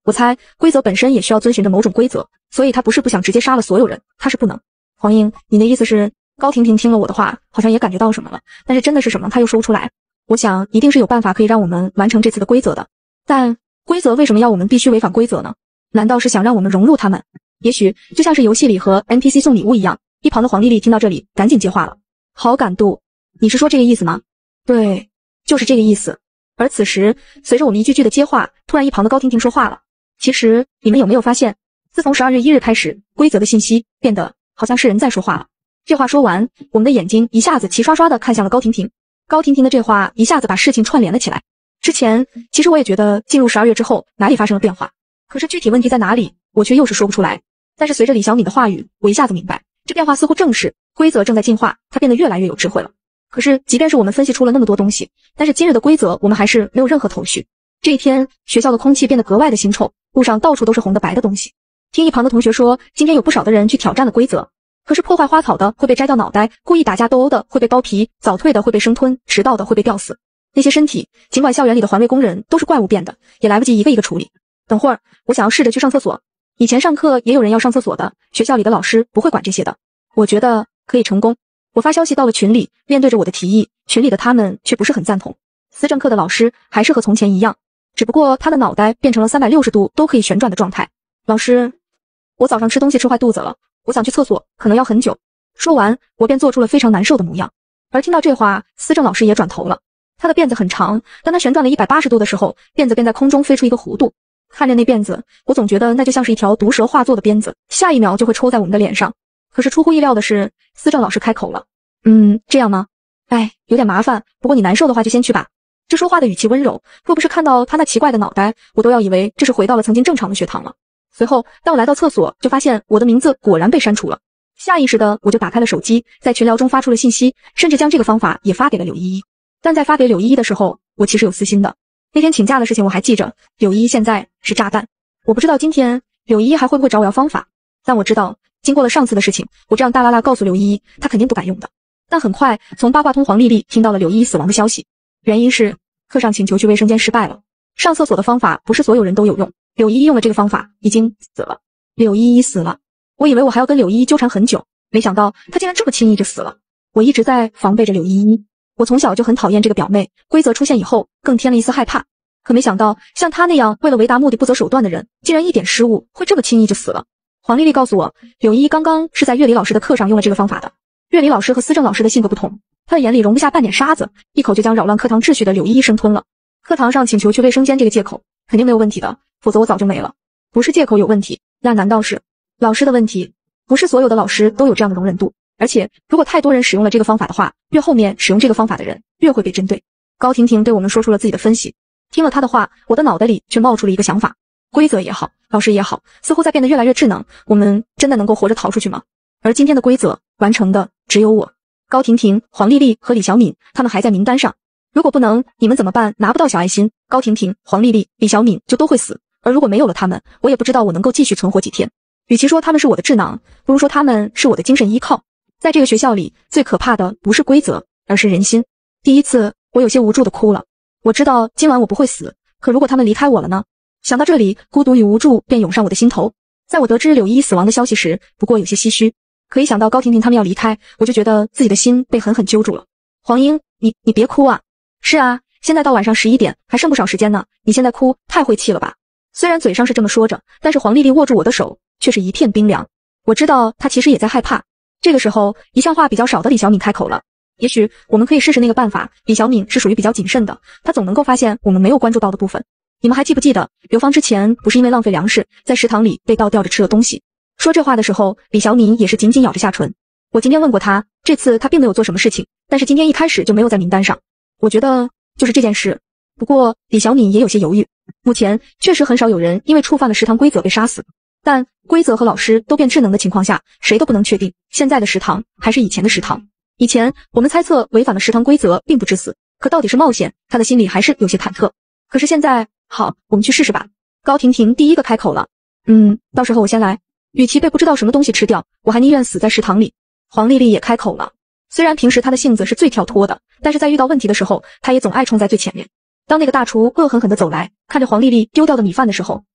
我猜规则本身也需要遵循着某种规则，所以他不是不想直接杀了所有人，他是不能。黄英，你的意思是？高婷婷听了我的话，好像也感觉到什么了，但是真的是什么，她又说不出来。我想一定是有办法可以让我们完成这次的规则的，但规则为什么要我们必须违反规则呢？难道是想让我们融入他们？也许就像是游戏里和 N P C 送礼物一样。一旁的黄丽丽听到这里，赶紧接话了。好感度，你是说这个意思吗？对，就是这个意思。而此时，随着我们一句句的接话，突然一旁的高婷婷说话了。其实，你们有没有发现，自从十二月一日开始，规则的信息变得好像是人在说话了。这话说完，我们的眼睛一下子齐刷刷地看向了高婷婷。高婷婷的这话一下子把事情串联了起来。之前，其实我也觉得进入十二月之后，哪里发生了变化，可是具体问题在哪里，我却又是说不出来。但是随着李小敏的话语，我一下子明白，这变化似乎正是规则正在进化，它变得越来越有智慧了。可是，即便是我们分析出了那么多东西，但是今日的规则我们还是没有任何头绪。这一天，学校的空气变得格外的腥臭，路上到处都是红的白的东西。听一旁的同学说，今天有不少的人去挑战了规则，可是破坏花草的会被摘掉脑袋，故意打架斗殴的会被剥皮，早退的会被生吞，迟到的会被吊死。那些身体，尽管校园里的环卫工人都是怪物变的，也来不及一个一个处理。等会儿，我想要试着去上厕所。以前上课也有人要上厕所的，学校里的老师不会管这些的。我觉得可以成功。我发消息到了群里，面对着我的提议，群里的他们却不是很赞同。思政课的老师还是和从前一样，只不过他的脑袋变成了三百六十度都可以旋转的状态。老师，我早上吃东西吃坏肚子了，我想去厕所，可能要很久。说完，我便做出了非常难受的模样。而听到这话，思政老师也转头了。他的辫子很长，当他旋转了一百八十度的时候，辫子便在空中飞出一个弧度。看着那辫子，我总觉得那就像是一条毒蛇化作的鞭子，下一秒就会抽在我们的脸上。可是出乎意料的是，思政老师开口了。嗯，这样吗？哎，有点麻烦，不过你难受的话就先去吧。这说话的语气温柔，若不是看到他那奇怪的脑袋，我都要以为这是回到了曾经正常的学堂了。随后，当我来到厕所，就发现我的名字果然被删除了。下意识的我就打开了手机，在群聊中发出了信息，甚至将这个方法也发给了柳依依。但在发给柳依依的时候，我其实有私心的。那天请假的事情我还记着，柳依依现在是炸弹。我不知道今天柳依依还会不会找我要方法，但我知道经过了上次的事情，我这样大啦啦告诉柳依依，她肯定不敢用的。但很快，从八卦通黄丽丽听到了柳依依死亡的消息，原因是课上请求去卫生间失败了。上厕所的方法不是所有人都有用，柳依依用了这个方法，已经死了。柳依依死了，我以为我还要跟柳依依纠缠很久，没想到她竟然这么轻易就死了。我一直在防备着柳依依，我从小就很讨厌这个表妹，规则出现以后更添了一丝害怕。可没想到像她那样为了为达目的不择手段的人，竟然一点失误会这么轻易就死了。黄丽丽告诉我，柳依依刚刚是在乐理老师的课上用了这个方法的。乐理老师和思政老师的性格不同，他的眼里容不下半点沙子，一口就将扰乱课堂秩序的柳依依生吞了。课堂上请求去卫生间这个借口肯定没有问题的，否则我早就没了。不是借口有问题，那难道是老师的问题？不是所有的老师都有这样的容忍度，而且如果太多人使用了这个方法的话，越后面使用这个方法的人越会被针对。高婷婷对我们说出了自己的分析，听了她的话，我的脑袋里却冒出了一个想法，规则也好，老师也好，似乎在变得越来越智能，我们真的能够活着逃出去吗？而今天的规则完成的只有我、高婷婷、黄丽丽和李小敏，他们还在名单上。如果不能，你们怎么办？拿不到小爱心，高婷婷、黄丽丽、李小敏就都会死。而如果没有了他们，我也不知道我能够继续存活几天。与其说他们是我的智囊，不如说他们是我的精神依靠。在这个学校里，最可怕的不是规则，而是人心。第一次，我有些无助的哭了。我知道今晚我不会死，可如果他们离开我了呢？想到这里，孤独与无助便涌上我的心头。在我得知柳依依死亡的消息时，不过有些唏嘘。可一想到高婷婷他们要离开，我就觉得自己的心被狠狠揪住了。黄英，你你别哭啊！是啊，现在到晚上十一点，还剩不少时间呢。你现在哭，太晦气了吧？虽然嘴上是这么说着，但是黄丽丽握住我的手，却是一片冰凉。我知道她其实也在害怕。这个时候，一向话比较少的李小敏开口了。也许我们可以试试那个办法。李小敏是属于比较谨慎的，她总能够发现我们没有关注到的部分。你们还记不记得，刘芳之前不是因为浪费粮食，在食堂里被倒吊着吃了东西？说这话的时候，李小敏也是紧紧咬着下唇。我今天问过她，这次她并没有做什么事情，但是今天一开始就没有在名单上。我觉得就是这件事。不过李小敏也有些犹豫。目前确实很少有人因为触犯了食堂规则被杀死，但规则和老师都变智能的情况下，谁都不能确定现在的食堂还是以前的食堂。以前我们猜测违反了食堂规则并不致死，可到底是冒险，他的心里还是有些忐忑。可是现在，好，我们去试试吧。高婷婷第一个开口了。嗯，到时候我先来。与其被不知道什么东西吃掉，我还宁愿死在食堂里。黄丽丽也开口了。虽然平时她的性子是最跳脱的，但是在遇到问题的时候，她也总爱冲在最前面。当那个大厨恶狠狠地走来，看着黄丽丽丢掉的米饭的时候，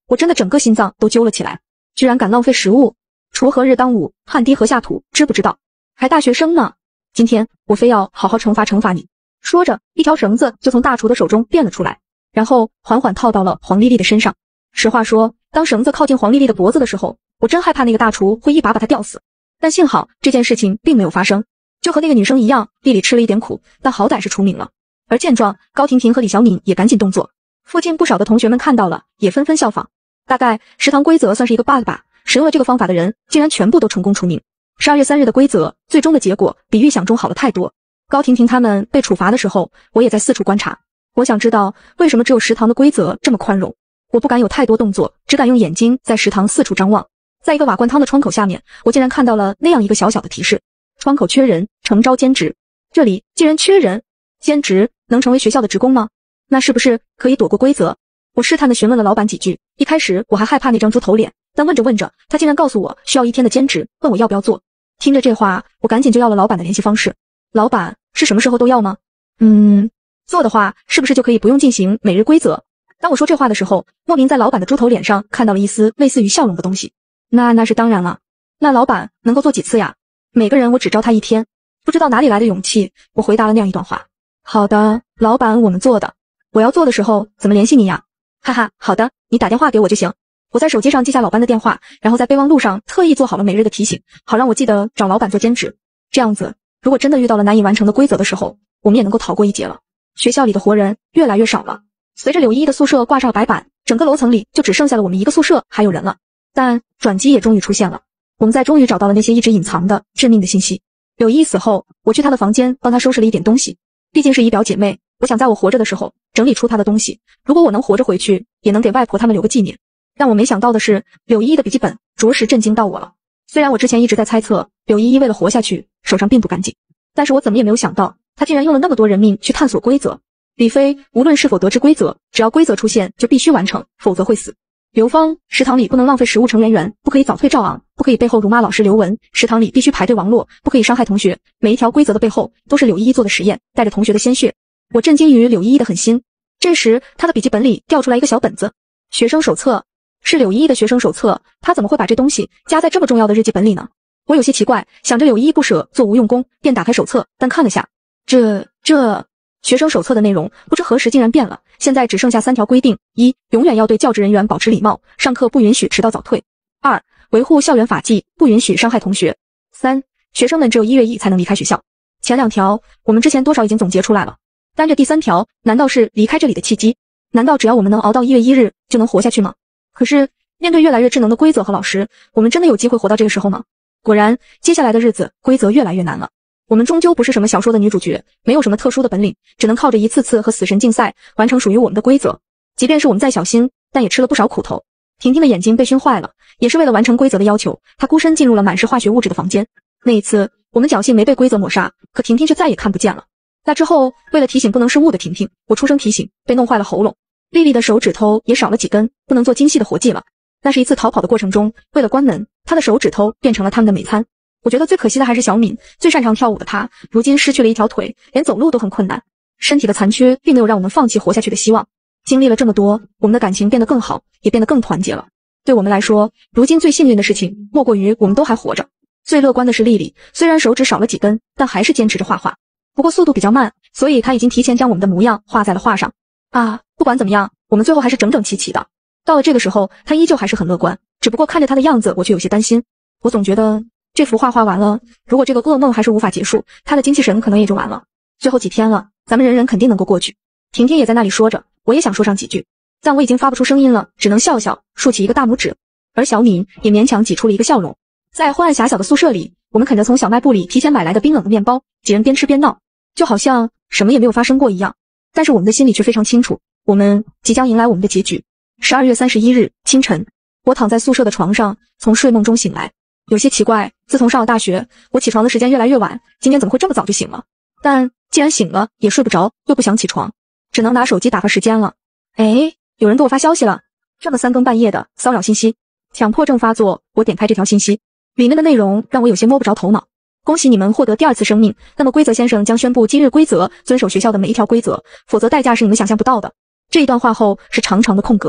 我真的整个心脏都揪了起来，居然敢浪费食物！锄禾日当午，汗滴禾下土，知不知道？还大学生呢！今天我非要好好惩罚惩罚你！说着，一条绳子就从大厨的手中变了出来，然后缓缓套到了黄丽丽的身上。实话说，当绳子靠近黄丽丽的脖子的时候，我真害怕那个大厨会一把把她吊死。但幸好这件事情并没有发生，就和那个女生一样，丽丽吃了一点苦，但好歹是出名了。而见状，高婷婷和李小敏也赶紧动作，附近不少的同学们看到了，也纷纷效仿。大概食堂规则算是一个 bug 吧，使用了这个方法的人竟然全部都成功出名。十二月三日的规则最终的结果比预想中好了太多。高婷婷他们被处罚的时候，我也在四处观察。我想知道为什么只有食堂的规则这么宽容。我不敢有太多动作，只敢用眼睛在食堂四处张望。在一个瓦罐汤的窗口下面，我竟然看到了那样一个小小的提示：窗口缺人，诚招兼职。这里既然缺人，兼职能成为学校的职工吗？那是不是可以躲过规则？我试探地询问了老板几句。一开始我还害怕那张猪头脸，但问着问着，他竟然告诉我需要一天的兼职，问我要不要做。听着这话，我赶紧就要了老板的联系方式。老板是什么时候都要吗？嗯，做的话是不是就可以不用进行每日规则？当我说这话的时候，莫名在老板的猪头脸上看到了一丝类似于笑容的东西。那那是当然了。那老板能够做几次呀？每个人我只招他一天。不知道哪里来的勇气，我回答了那样一段话。好的，老板，我们做的。我要做的时候怎么联系你呀？哈哈，好的，你打电话给我就行。我在手机上记下老班的电话，然后在备忘录上特意做好了每日的提醒，好让我记得找老板做兼职。这样子，如果真的遇到了难以完成的规则的时候，我们也能够逃过一劫了。学校里的活人越来越少了，随着柳依依的宿舍挂上了白板，整个楼层里就只剩下了我们一个宿舍还有人了。但转机也终于出现了，我们在终于找到了那些一直隐藏的致命的信息。柳依依死后，我去她的房间帮她收拾了一点东西，毕竟是姨表姐妹，我想在我活着的时候整理出她的东西，如果我能活着回去，也能给外婆他们留个纪念。让我没想到的是，柳依依的笔记本着实震惊到我了。虽然我之前一直在猜测柳依依为了活下去手上并不干净，但是我怎么也没有想到她竟然用了那么多人命去探索规则。李飞无论是否得知规则，只要规则出现就必须完成，否则会死。刘芳，食堂里不能浪费食物，成员员不可以早退照昂，不可以背后辱骂老师刘文，食堂里必须排队王洛，不可以伤害同学。每一条规则的背后都是柳依依做的实验，带着同学的鲜血。我震惊于柳依依的狠心。这时她的笔记本里掉出来一个小本子，学生手册，是柳依依的学生手册，她怎么会把这东西夹在这么重要的日记本里呢？我有些奇怪，想着柳依依不舍做无用功，便打开手册，但看了下，这这学生手册的内容不知何时竟然变了，现在只剩下三条规定：一、永远要对教职人员保持礼貌，上课不允许迟到早退；二、维护校园法纪，不允许伤害同学；三、学生们只有一月一才能离开学校。前两条我们之前多少已经总结出来了，但这第三条难道是离开这里的契机？难道只要我们能熬到一月一日就能活下去吗？可是面对越来越智能的规则和老师，我们真的有机会活到这个时候吗？果然，接下来的日子规则越来越难了。我们终究不是什么小说的女主角，没有什么特殊的本领，只能靠着一次次和死神竞赛，完成属于我们的规则。即便是我们再小心，但也吃了不少苦头。婷婷的眼睛被熏坏了，也是为了完成规则的要求，她孤身进入了满是化学物质的房间。那一次，我们侥幸没被规则抹杀，可婷婷却再也看不见了。那之后，为了提醒不能失误的婷婷，我出声提醒，被弄坏了喉咙。丽丽的手指头也少了几根，不能做精细的活计了。那是一次逃跑的过程中，为了关门，她的手指头变成了他们的美餐。我觉得最可惜的还是小敏，最擅长跳舞的她，如今失去了一条腿，连走路都很困难。身体的残缺并没有让我们放弃活下去的希望。经历了这么多，我们的感情变得更好，也变得更团结了。对我们来说，如今最幸运的事情，莫过于我们都还活着。最乐观的是丽丽，虽然手指少了几根，但还是坚持着画画。不过速度比较慢，所以她已经提前将我们的模样画在了画上。啊，不管怎么样，我们最后还是整整齐齐的。到了这个时候，她依旧还是很乐观，只不过看着她的样子，我却有些担心。我总觉得这幅画画完了，如果这个噩梦还是无法结束，她的精气神可能也就完了。最后几天了，咱们人人肯定能够过去。婷婷也在那里说着，我也想说上几句，但我已经发不出声音了，只能笑笑，竖起一个大拇指。而小敏也勉强挤出了一个笑容。在昏暗狭小的宿舍里，我们啃着从小卖部里提前买来的冰冷的面包，几人边吃边闹，就好像什么也没有发生过一样。但是我们的心里却非常清楚，我们即将迎来我们的结局。十二月三十一日清晨，我躺在宿舍的床上，从睡梦中醒来。有些奇怪，自从上了大学，我起床的时间越来越晚，今天怎么会这么早就醒了？但既然醒了，也睡不着，又不想起床，只能拿手机打发时间了。哎，有人给我发消息了，这么三更半夜的骚扰信息，强迫症发作。我点开这条信息，里面的内容让我有些摸不着头脑。恭喜你们获得第二次生命，那么规则先生将宣布今日规则，遵守学校的每一条规则，否则代价是你们想象不到的。这一段话后是长长的空格。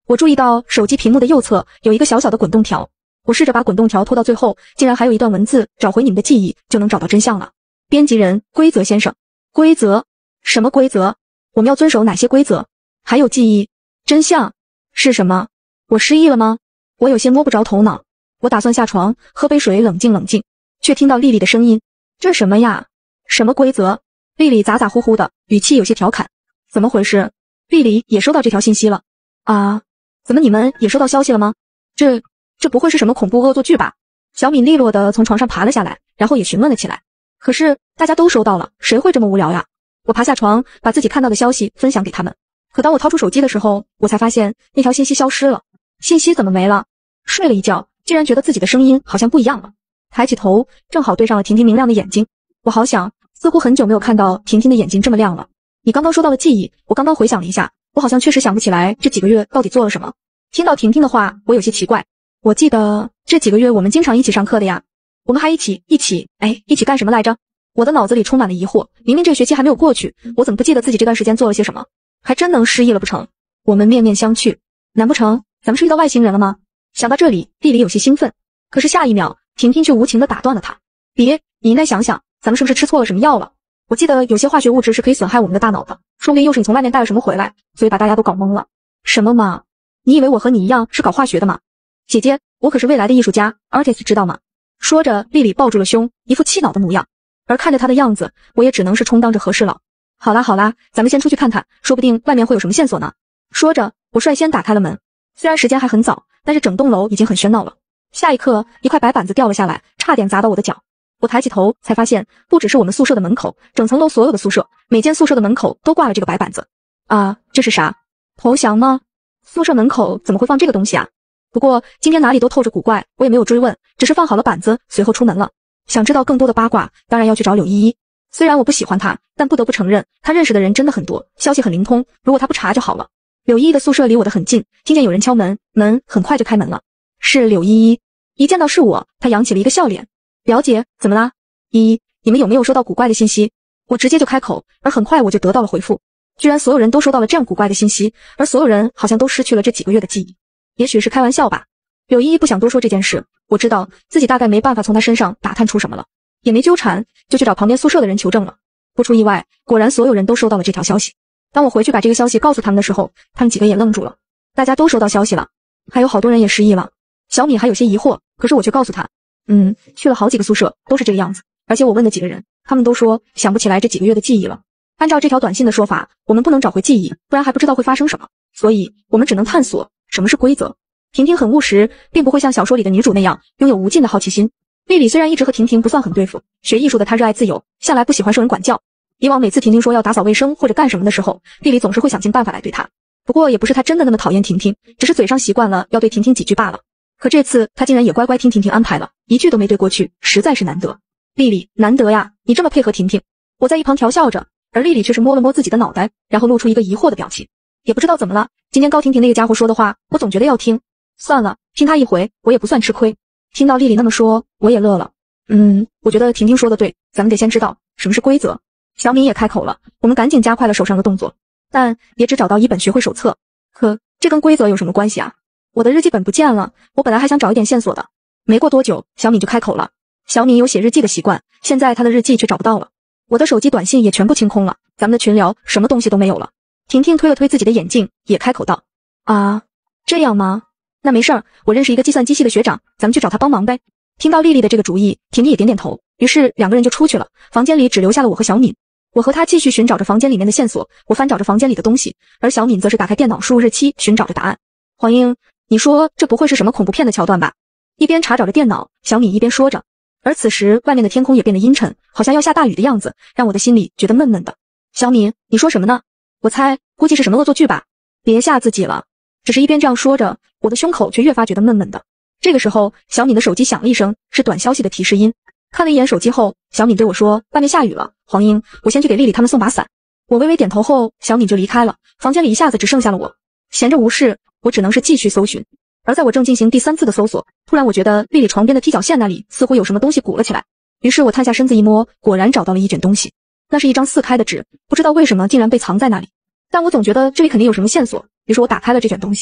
我注意到手机屏幕的右侧有一个小小的滚动条，我试着把滚动条拖到最后，竟然还有一段文字，找回你们的记忆就能找到真相了。编辑人：规则先生。规则？什么规则？我们要遵守哪些规则？还有记忆？真相是什么？我失忆了吗？我有些摸不着头脑。我打算下床喝杯水冷静冷静，却听到丽丽的声音：这什么呀？什么规则？丽丽咋咋呼呼的，语气有些调侃。怎么回事？丽丽也收到这条信息了。啊，怎么你们也收到消息了吗？这这不会是什么恐怖恶作剧吧？小敏利落地从床上爬了下来，然后也询问了起来。可是大家都收到了，谁会这么无聊呀？我爬下床，把自己看到的消息分享给他们。可当我掏出手机的时候，我才发现那条信息消失了。信息怎么没了？睡了一觉，竟然觉得自己的声音好像不一样了。抬起头，正好对上了婷婷明亮的眼睛。我好想，似乎很久没有看到婷婷的眼睛这么亮了。你刚刚说到了记忆，我刚刚回想了一下，我好像确实想不起来这几个月到底做了什么。听到婷婷的话，我有些奇怪。我记得这几个月我们经常一起上课的呀，我们还一起一起，哎，一起干什么来着？我的脑子里充满了疑惑，明明这个学期还没有过去，我怎么不记得自己这段时间做了些什么？还真能失忆了不成？我们面面相觑，难不成咱们是遇到外星人了吗？想到这里，丽丽有些兴奋，可是下一秒，婷婷却无情地打断了她。别，你应该想想，咱们是不是吃错了什么药了？我记得有些化学物质是可以损害我们的大脑的，说不定又是你从外面带了什么回来，所以把大家都搞懵了。什么嘛？你以为我和你一样是搞化学的吗？姐姐，我可是未来的艺术家 artist 知道吗？说着，丽丽抱住了胸，一副气恼的模样。而看着她的样子，我也只能是充当着和事佬。好啦好啦，咱们先出去看看，说不定外面会有什么线索呢。说着，我率先打开了门。虽然时间还很早，但是整栋楼已经很喧闹了。下一刻，一块白板子掉了下来，差点砸到我的脚。我抬起头，才发现不只是我们宿舍的门口，整层楼所有的宿舍，每间宿舍的门口都挂了这个白板子。啊，这是啥？投降吗？宿舍门口怎么会放这个东西啊？不过今天哪里都透着古怪，我也没有追问，只是放好了板子，随后出门了。想知道更多的八卦，当然要去找柳依依。虽然我不喜欢她，但不得不承认，她认识的人真的很多，消息很灵通。如果她不查就好了。柳依依的宿舍离我的很近，听见有人敲门，门很快就开门了。是柳依依。一见到是我，她扬起了一个笑脸。表姐，怎么啦？依依，你们有没有收到古怪的信息？我直接就开口，而很快我就得到了回复。居然所有人都收到了这样古怪的信息，而所有人好像都失去了这几个月的记忆。也许是开玩笑吧。柳依依不想多说这件事，我知道自己大概没办法从她身上打探出什么了，也没纠缠，就去找旁边宿舍的人求证了。不出意外，果然所有人都收到了这条消息。当我回去把这个消息告诉他们的时候，他们几个也愣住了。大家都收到消息了，还有好多人也失忆了。小米还有些疑惑，可是我却告诉他，嗯，去了好几个宿舍，都是这个样子。而且我问了几个人，他们都说想不起来这几个月的记忆了。按照这条短信的说法，我们不能找回记忆，不然还不知道会发生什么，所以我们只能探索什么是规则。婷婷很务实，并不会像小说里的女主那样拥有无尽的好奇心。丽丽虽然一直和婷婷不算很对付，学艺术的她热爱自由，向来不喜欢受人管教。以往每次婷婷说要打扫卫生或者干什么的时候，丽丽总是会想尽办法来对她。不过也不是她真的那么讨厌婷婷，只是嘴上习惯了要对婷婷几句罢了。可这次她竟然也乖乖听婷婷安排了，一句都没对过去，实在是难得。丽丽，难得呀，你这么配合婷婷。我在一旁调笑着，而丽丽却是摸了摸自己的脑袋，然后露出一个疑惑的表情。也不知道怎么了，今天高婷婷那个家伙说的话，我总觉得要听。算了，听他一回，我也不算吃亏。听到丽丽那么说，我也乐了。嗯，我觉得婷婷说的对，咱们得先知道什么是规则。小敏也开口了，我们赶紧加快了手上的动作，但也只找到一本学会手册。可这跟规则有什么关系啊？我的日记本不见了，我本来还想找一点线索的。没过多久，小敏就开口了。小敏有写日记的习惯，现在她的日记却找不到了。我的手机短信也全部清空了，咱们的群聊什么东西都没有了。婷婷推了推自己的眼镜，也开口道：啊，这样吗？那没事儿，我认识一个计算机系的学长，咱们去找他帮忙呗。听到丽丽的这个主意，婷婷也点点头，于是两个人就出去了。房间里只留下了我和小敏。我和她继续寻找着房间里面的线索，我翻找着房间里的东西，而小敏则是打开电脑输入日期，寻找着答案。黄英，你说这不会是什么恐怖片的桥段吧？一边查找着电脑，小敏一边说着。而此时外面的天空也变得阴沉，好像要下大雨的样子，让我的心里觉得闷闷的。小敏，你说什么呢？我猜估计是什么恶作剧吧。别吓自己了。只是一边这样说着，我的胸口却越发觉得闷闷的。这个时候，小敏的手机响了一声，是短消息的提示音。看了一眼手机后，小敏对我说：“外面下雨了，黄英，我先去给丽丽他们送把伞。”我微微点头后，小敏就离开了。房间里一下子只剩下了我，闲着无事，我只能是继续搜寻。而在我正进行第三次的搜索，突然我觉得丽丽床边的踢脚线那里似乎有什么东西鼓了起来。于是我探下身子一摸，果然找到了一卷东西。那是一张撕开的纸，不知道为什么竟然被藏在那里。但我总觉得这里肯定有什么线索，于是我打开了这卷东西。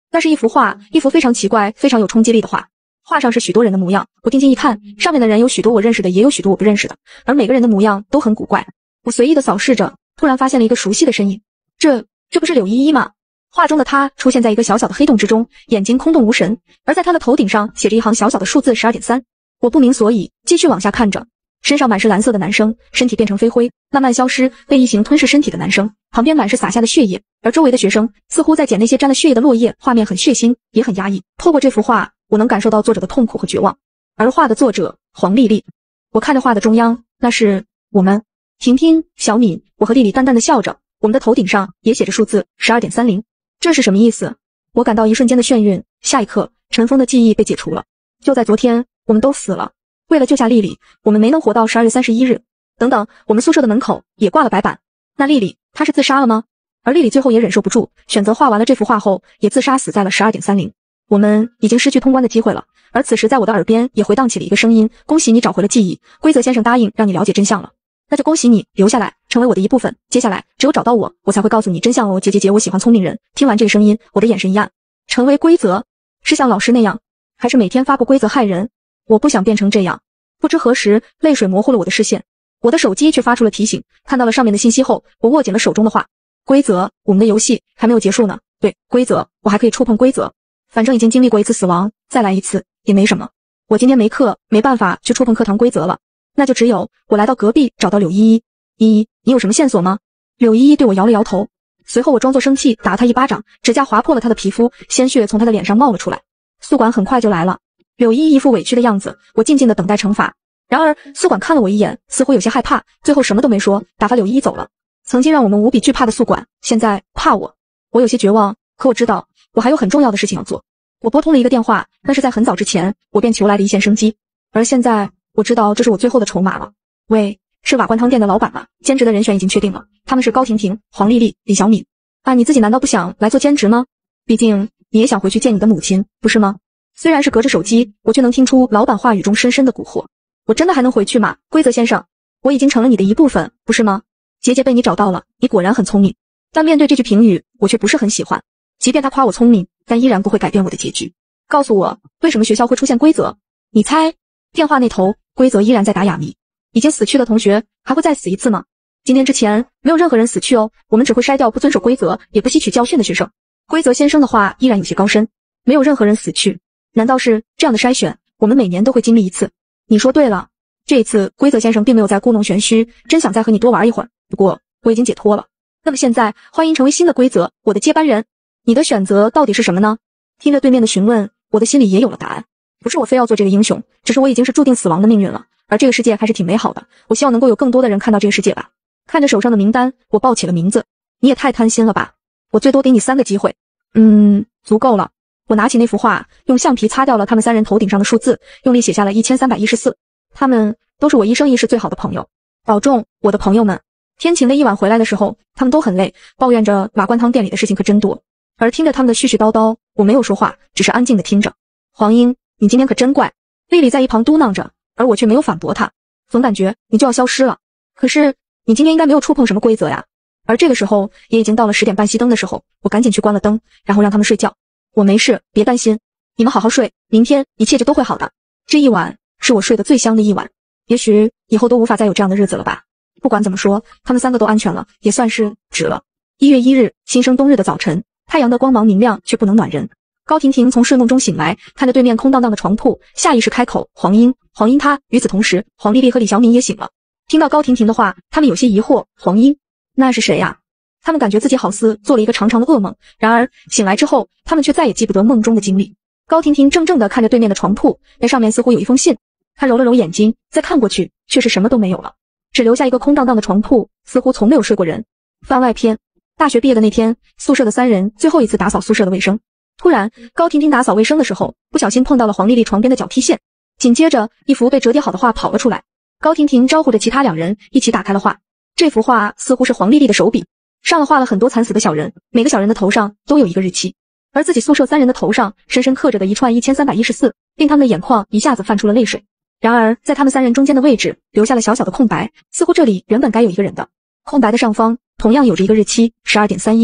那是一幅画，一幅非常奇怪、非常有冲击力的画。画上是许多人的模样，我定睛一看，上面的人有许多我认识的，也有许多我不认识的，而每个人的模样都很古怪。我随意的扫视着，突然发现了一个熟悉的身影。这，这不是柳依依吗？画中的她出现在一个小小的黑洞之中，眼睛空洞无神，而在她的头顶上写着一行小小的数字 十二点三。我不明所以，继续往下看着。身上满是蓝色的男生，身体变成飞灰，慢慢消失，被异形吞噬身体的男生，旁边满是洒下的血液，而周围的学生似乎在捡那些沾了血液的落叶，画面很血腥，也很压抑。透过这幅画，我能感受到作者的痛苦和绝望。而画的作者黄丽丽，我看着画的中央，那是我们，婷婷、小敏，我和丽丽淡淡的笑着，我们的头顶上也写着数字 十二点三零。这是什么意思？我感到一瞬间的眩晕，下一刻，尘封的记忆被解除了。就在昨天，我们都死了。为了救下丽丽，我们没能活到十二月三十一日。等等，我们宿舍的门口也挂了白板。那丽丽，她是自杀了吗？而丽丽最后也忍受不住，选择画完了这幅画后，也自杀死在了 十二点三零。我们已经失去通关的机会了。而此时在我的耳边也回荡起了一个声音，恭喜你找回了记忆，规则先生答应让你了解真相了。那就恭喜你，留下来，成为我的一部分。接下来，只有找到我，我才会告诉你真相哦。姐姐姐，我喜欢聪明人。听完这个声音，我的眼神一暗。成为规则，是像老师那样，还是每天发布规则害人？我不想变成这样。不知何时，泪水模糊了我的视线，我的手机却发出了提醒。看到了上面的信息后，我握紧了手中的画。规则，我们的游戏还没有结束呢。对，规则，我还可以触碰规则。反正已经经历过一次死亡，再来一次也没什么。我今天没课，没办法去触碰课堂规则了，那就只有我来到隔壁找到柳依依。依依，你有什么线索吗？柳依依对我摇了摇头。随后我装作生气，打了她一巴掌，指甲划破了她的皮肤，鲜血从她的脸上冒了出来。宿管很快就来了。柳依依一副委屈的样子，我静静的等待惩罚。然而宿管看了我一眼，似乎有些害怕，最后什么都没说，打发柳依依走了。曾经让我们无比惧怕的宿管，现在怕我。我有些绝望，可我知道我还有很重要的事情要做。我拨通了一个电话，但是在很早之前，我便求来了一线生机。而现在我知道这是我最后的筹码了。喂，是瓦罐汤店的老板吗？兼职的人选已经确定了，他们是高婷婷、黄丽丽、李小敏。啊，你自己难道不想来做兼职吗？毕竟你也想回去见你的母亲，不是吗？虽然是隔着手机，我却能听出老板话语中深深的蛊惑。我真的还能回去吗？规则先生，我已经成了你的一部分，不是吗？杰杰被你找到了，你果然很聪明。但面对这句评语，我却不是很喜欢。即便他夸我聪明，但依然不会改变我的结局。告诉我，为什么学校会出现规则？你猜？电话那头，规则依然在打哑谜。已经死去的同学还会再死一次吗？今天之前没有任何人死去哦，我们只会筛掉不遵守规则也不吸取教训的学生。规则先生的话依然有些高深，没有任何人死去。难道是这样的筛选，我们每年都会经历一次？你说对了，这一次规则先生并没有在故弄玄虚，真想再和你多玩一会儿。不过我已经解脱了。那么现在，欢迎成为新的规则，我的接班人。你的选择到底是什么呢？听着对面的询问，我的心里也有了答案。不是我非要做这个英雄，只是我已经是注定死亡的命运了。而这个世界还是挺美好的，我希望能够有更多的人看到这个世界吧。看着手上的名单，我报起了名字。你也太贪心了吧，我最多给你三个机会。嗯，足够了。我拿起那幅画，用橡皮擦掉了他们三人头顶上的数字，用力写下了一千三百一十四。他们都是我一生一世最好的朋友。保重，我的朋友们。天晴的一晚回来的时候，他们都很累，抱怨着瓦罐汤店里的事情可真多。而听着他们的絮絮叨叨，我没有说话，只是安静的听着。黄英，你今天可真怪。丽丽在一旁嘟囔着，而我却没有反驳她。总感觉你就要消失了。可是你今天应该没有触碰什么规则呀。而这个时候也已经到了十点半熄灯的时候，我赶紧去关了灯，然后让他们睡觉。我没事，别担心，你们好好睡，明天一切就都会好的。这一晚是我睡得最香的一晚，也许以后都无法再有这样的日子了吧。不管怎么说，他们三个都安全了，也算是值了。一月一日，新生冬日的早晨，太阳的光芒明亮，却不能暖人。高婷婷从睡梦中醒来，看着对面空荡荡的床铺，下意识开口：黄英，黄英她。与此同时，黄丽丽和李小敏也醒了。听到高婷婷的话，他们有些疑惑：黄英，那是谁呀？他们感觉自己好似做了一个长长的噩梦，然而醒来之后，他们却再也记不得梦中的经历。高婷婷怔怔地看着对面的床铺，那上面似乎有一封信。她揉了揉眼睛，再看过去，却是什么都没有了，只留下一个空荡荡的床铺，似乎从没有睡过人。番外篇：大学毕业的那天，宿舍的三人最后一次打扫宿舍的卫生。突然，高婷婷打扫卫生的时候，不小心碰到了黄丽丽床边的脚踢线，紧接着一幅被折叠好的画跑了出来。高婷婷招呼着其他两人一起打开了画。这幅画似乎是黄丽丽的手笔，上了画了很多惨死的小人，每个小人的头上都有一个日期，而自己宿舍三人的头上深深刻着的一串一千三百一十四，令他们的眼眶一下子泛出了泪水。然而在他们三人中间的位置留下了小小的空白，似乎这里原本该有一个人的。空白的上方同样有着一个日期 十二点三一。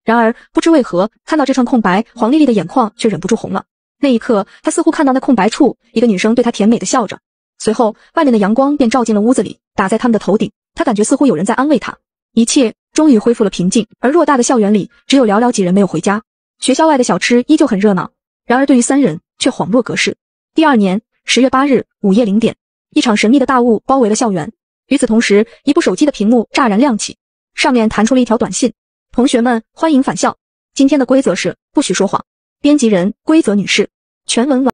然而不知为何，看到这串空白，黄丽丽的眼眶却忍不住红了。那一刻，她似乎看到那空白处，一个女生对她甜美的笑着。随后，外面的阳光便照进了屋子里，打在他们的头顶。她感觉似乎有人在安慰她。一切终于恢复了平静，而偌大的校园里，只有寥寥几人没有回家。学校外的小吃依旧很热闹，然而对于三人却恍若隔世。第二年十月八日午夜零点，一场神秘的大雾包围了校园。与此同时，一部手机的屏幕乍然亮起，上面弹出了一条短信：同学们，欢迎返校。今天的规则是不许说谎。编辑人：规则女士。全文完。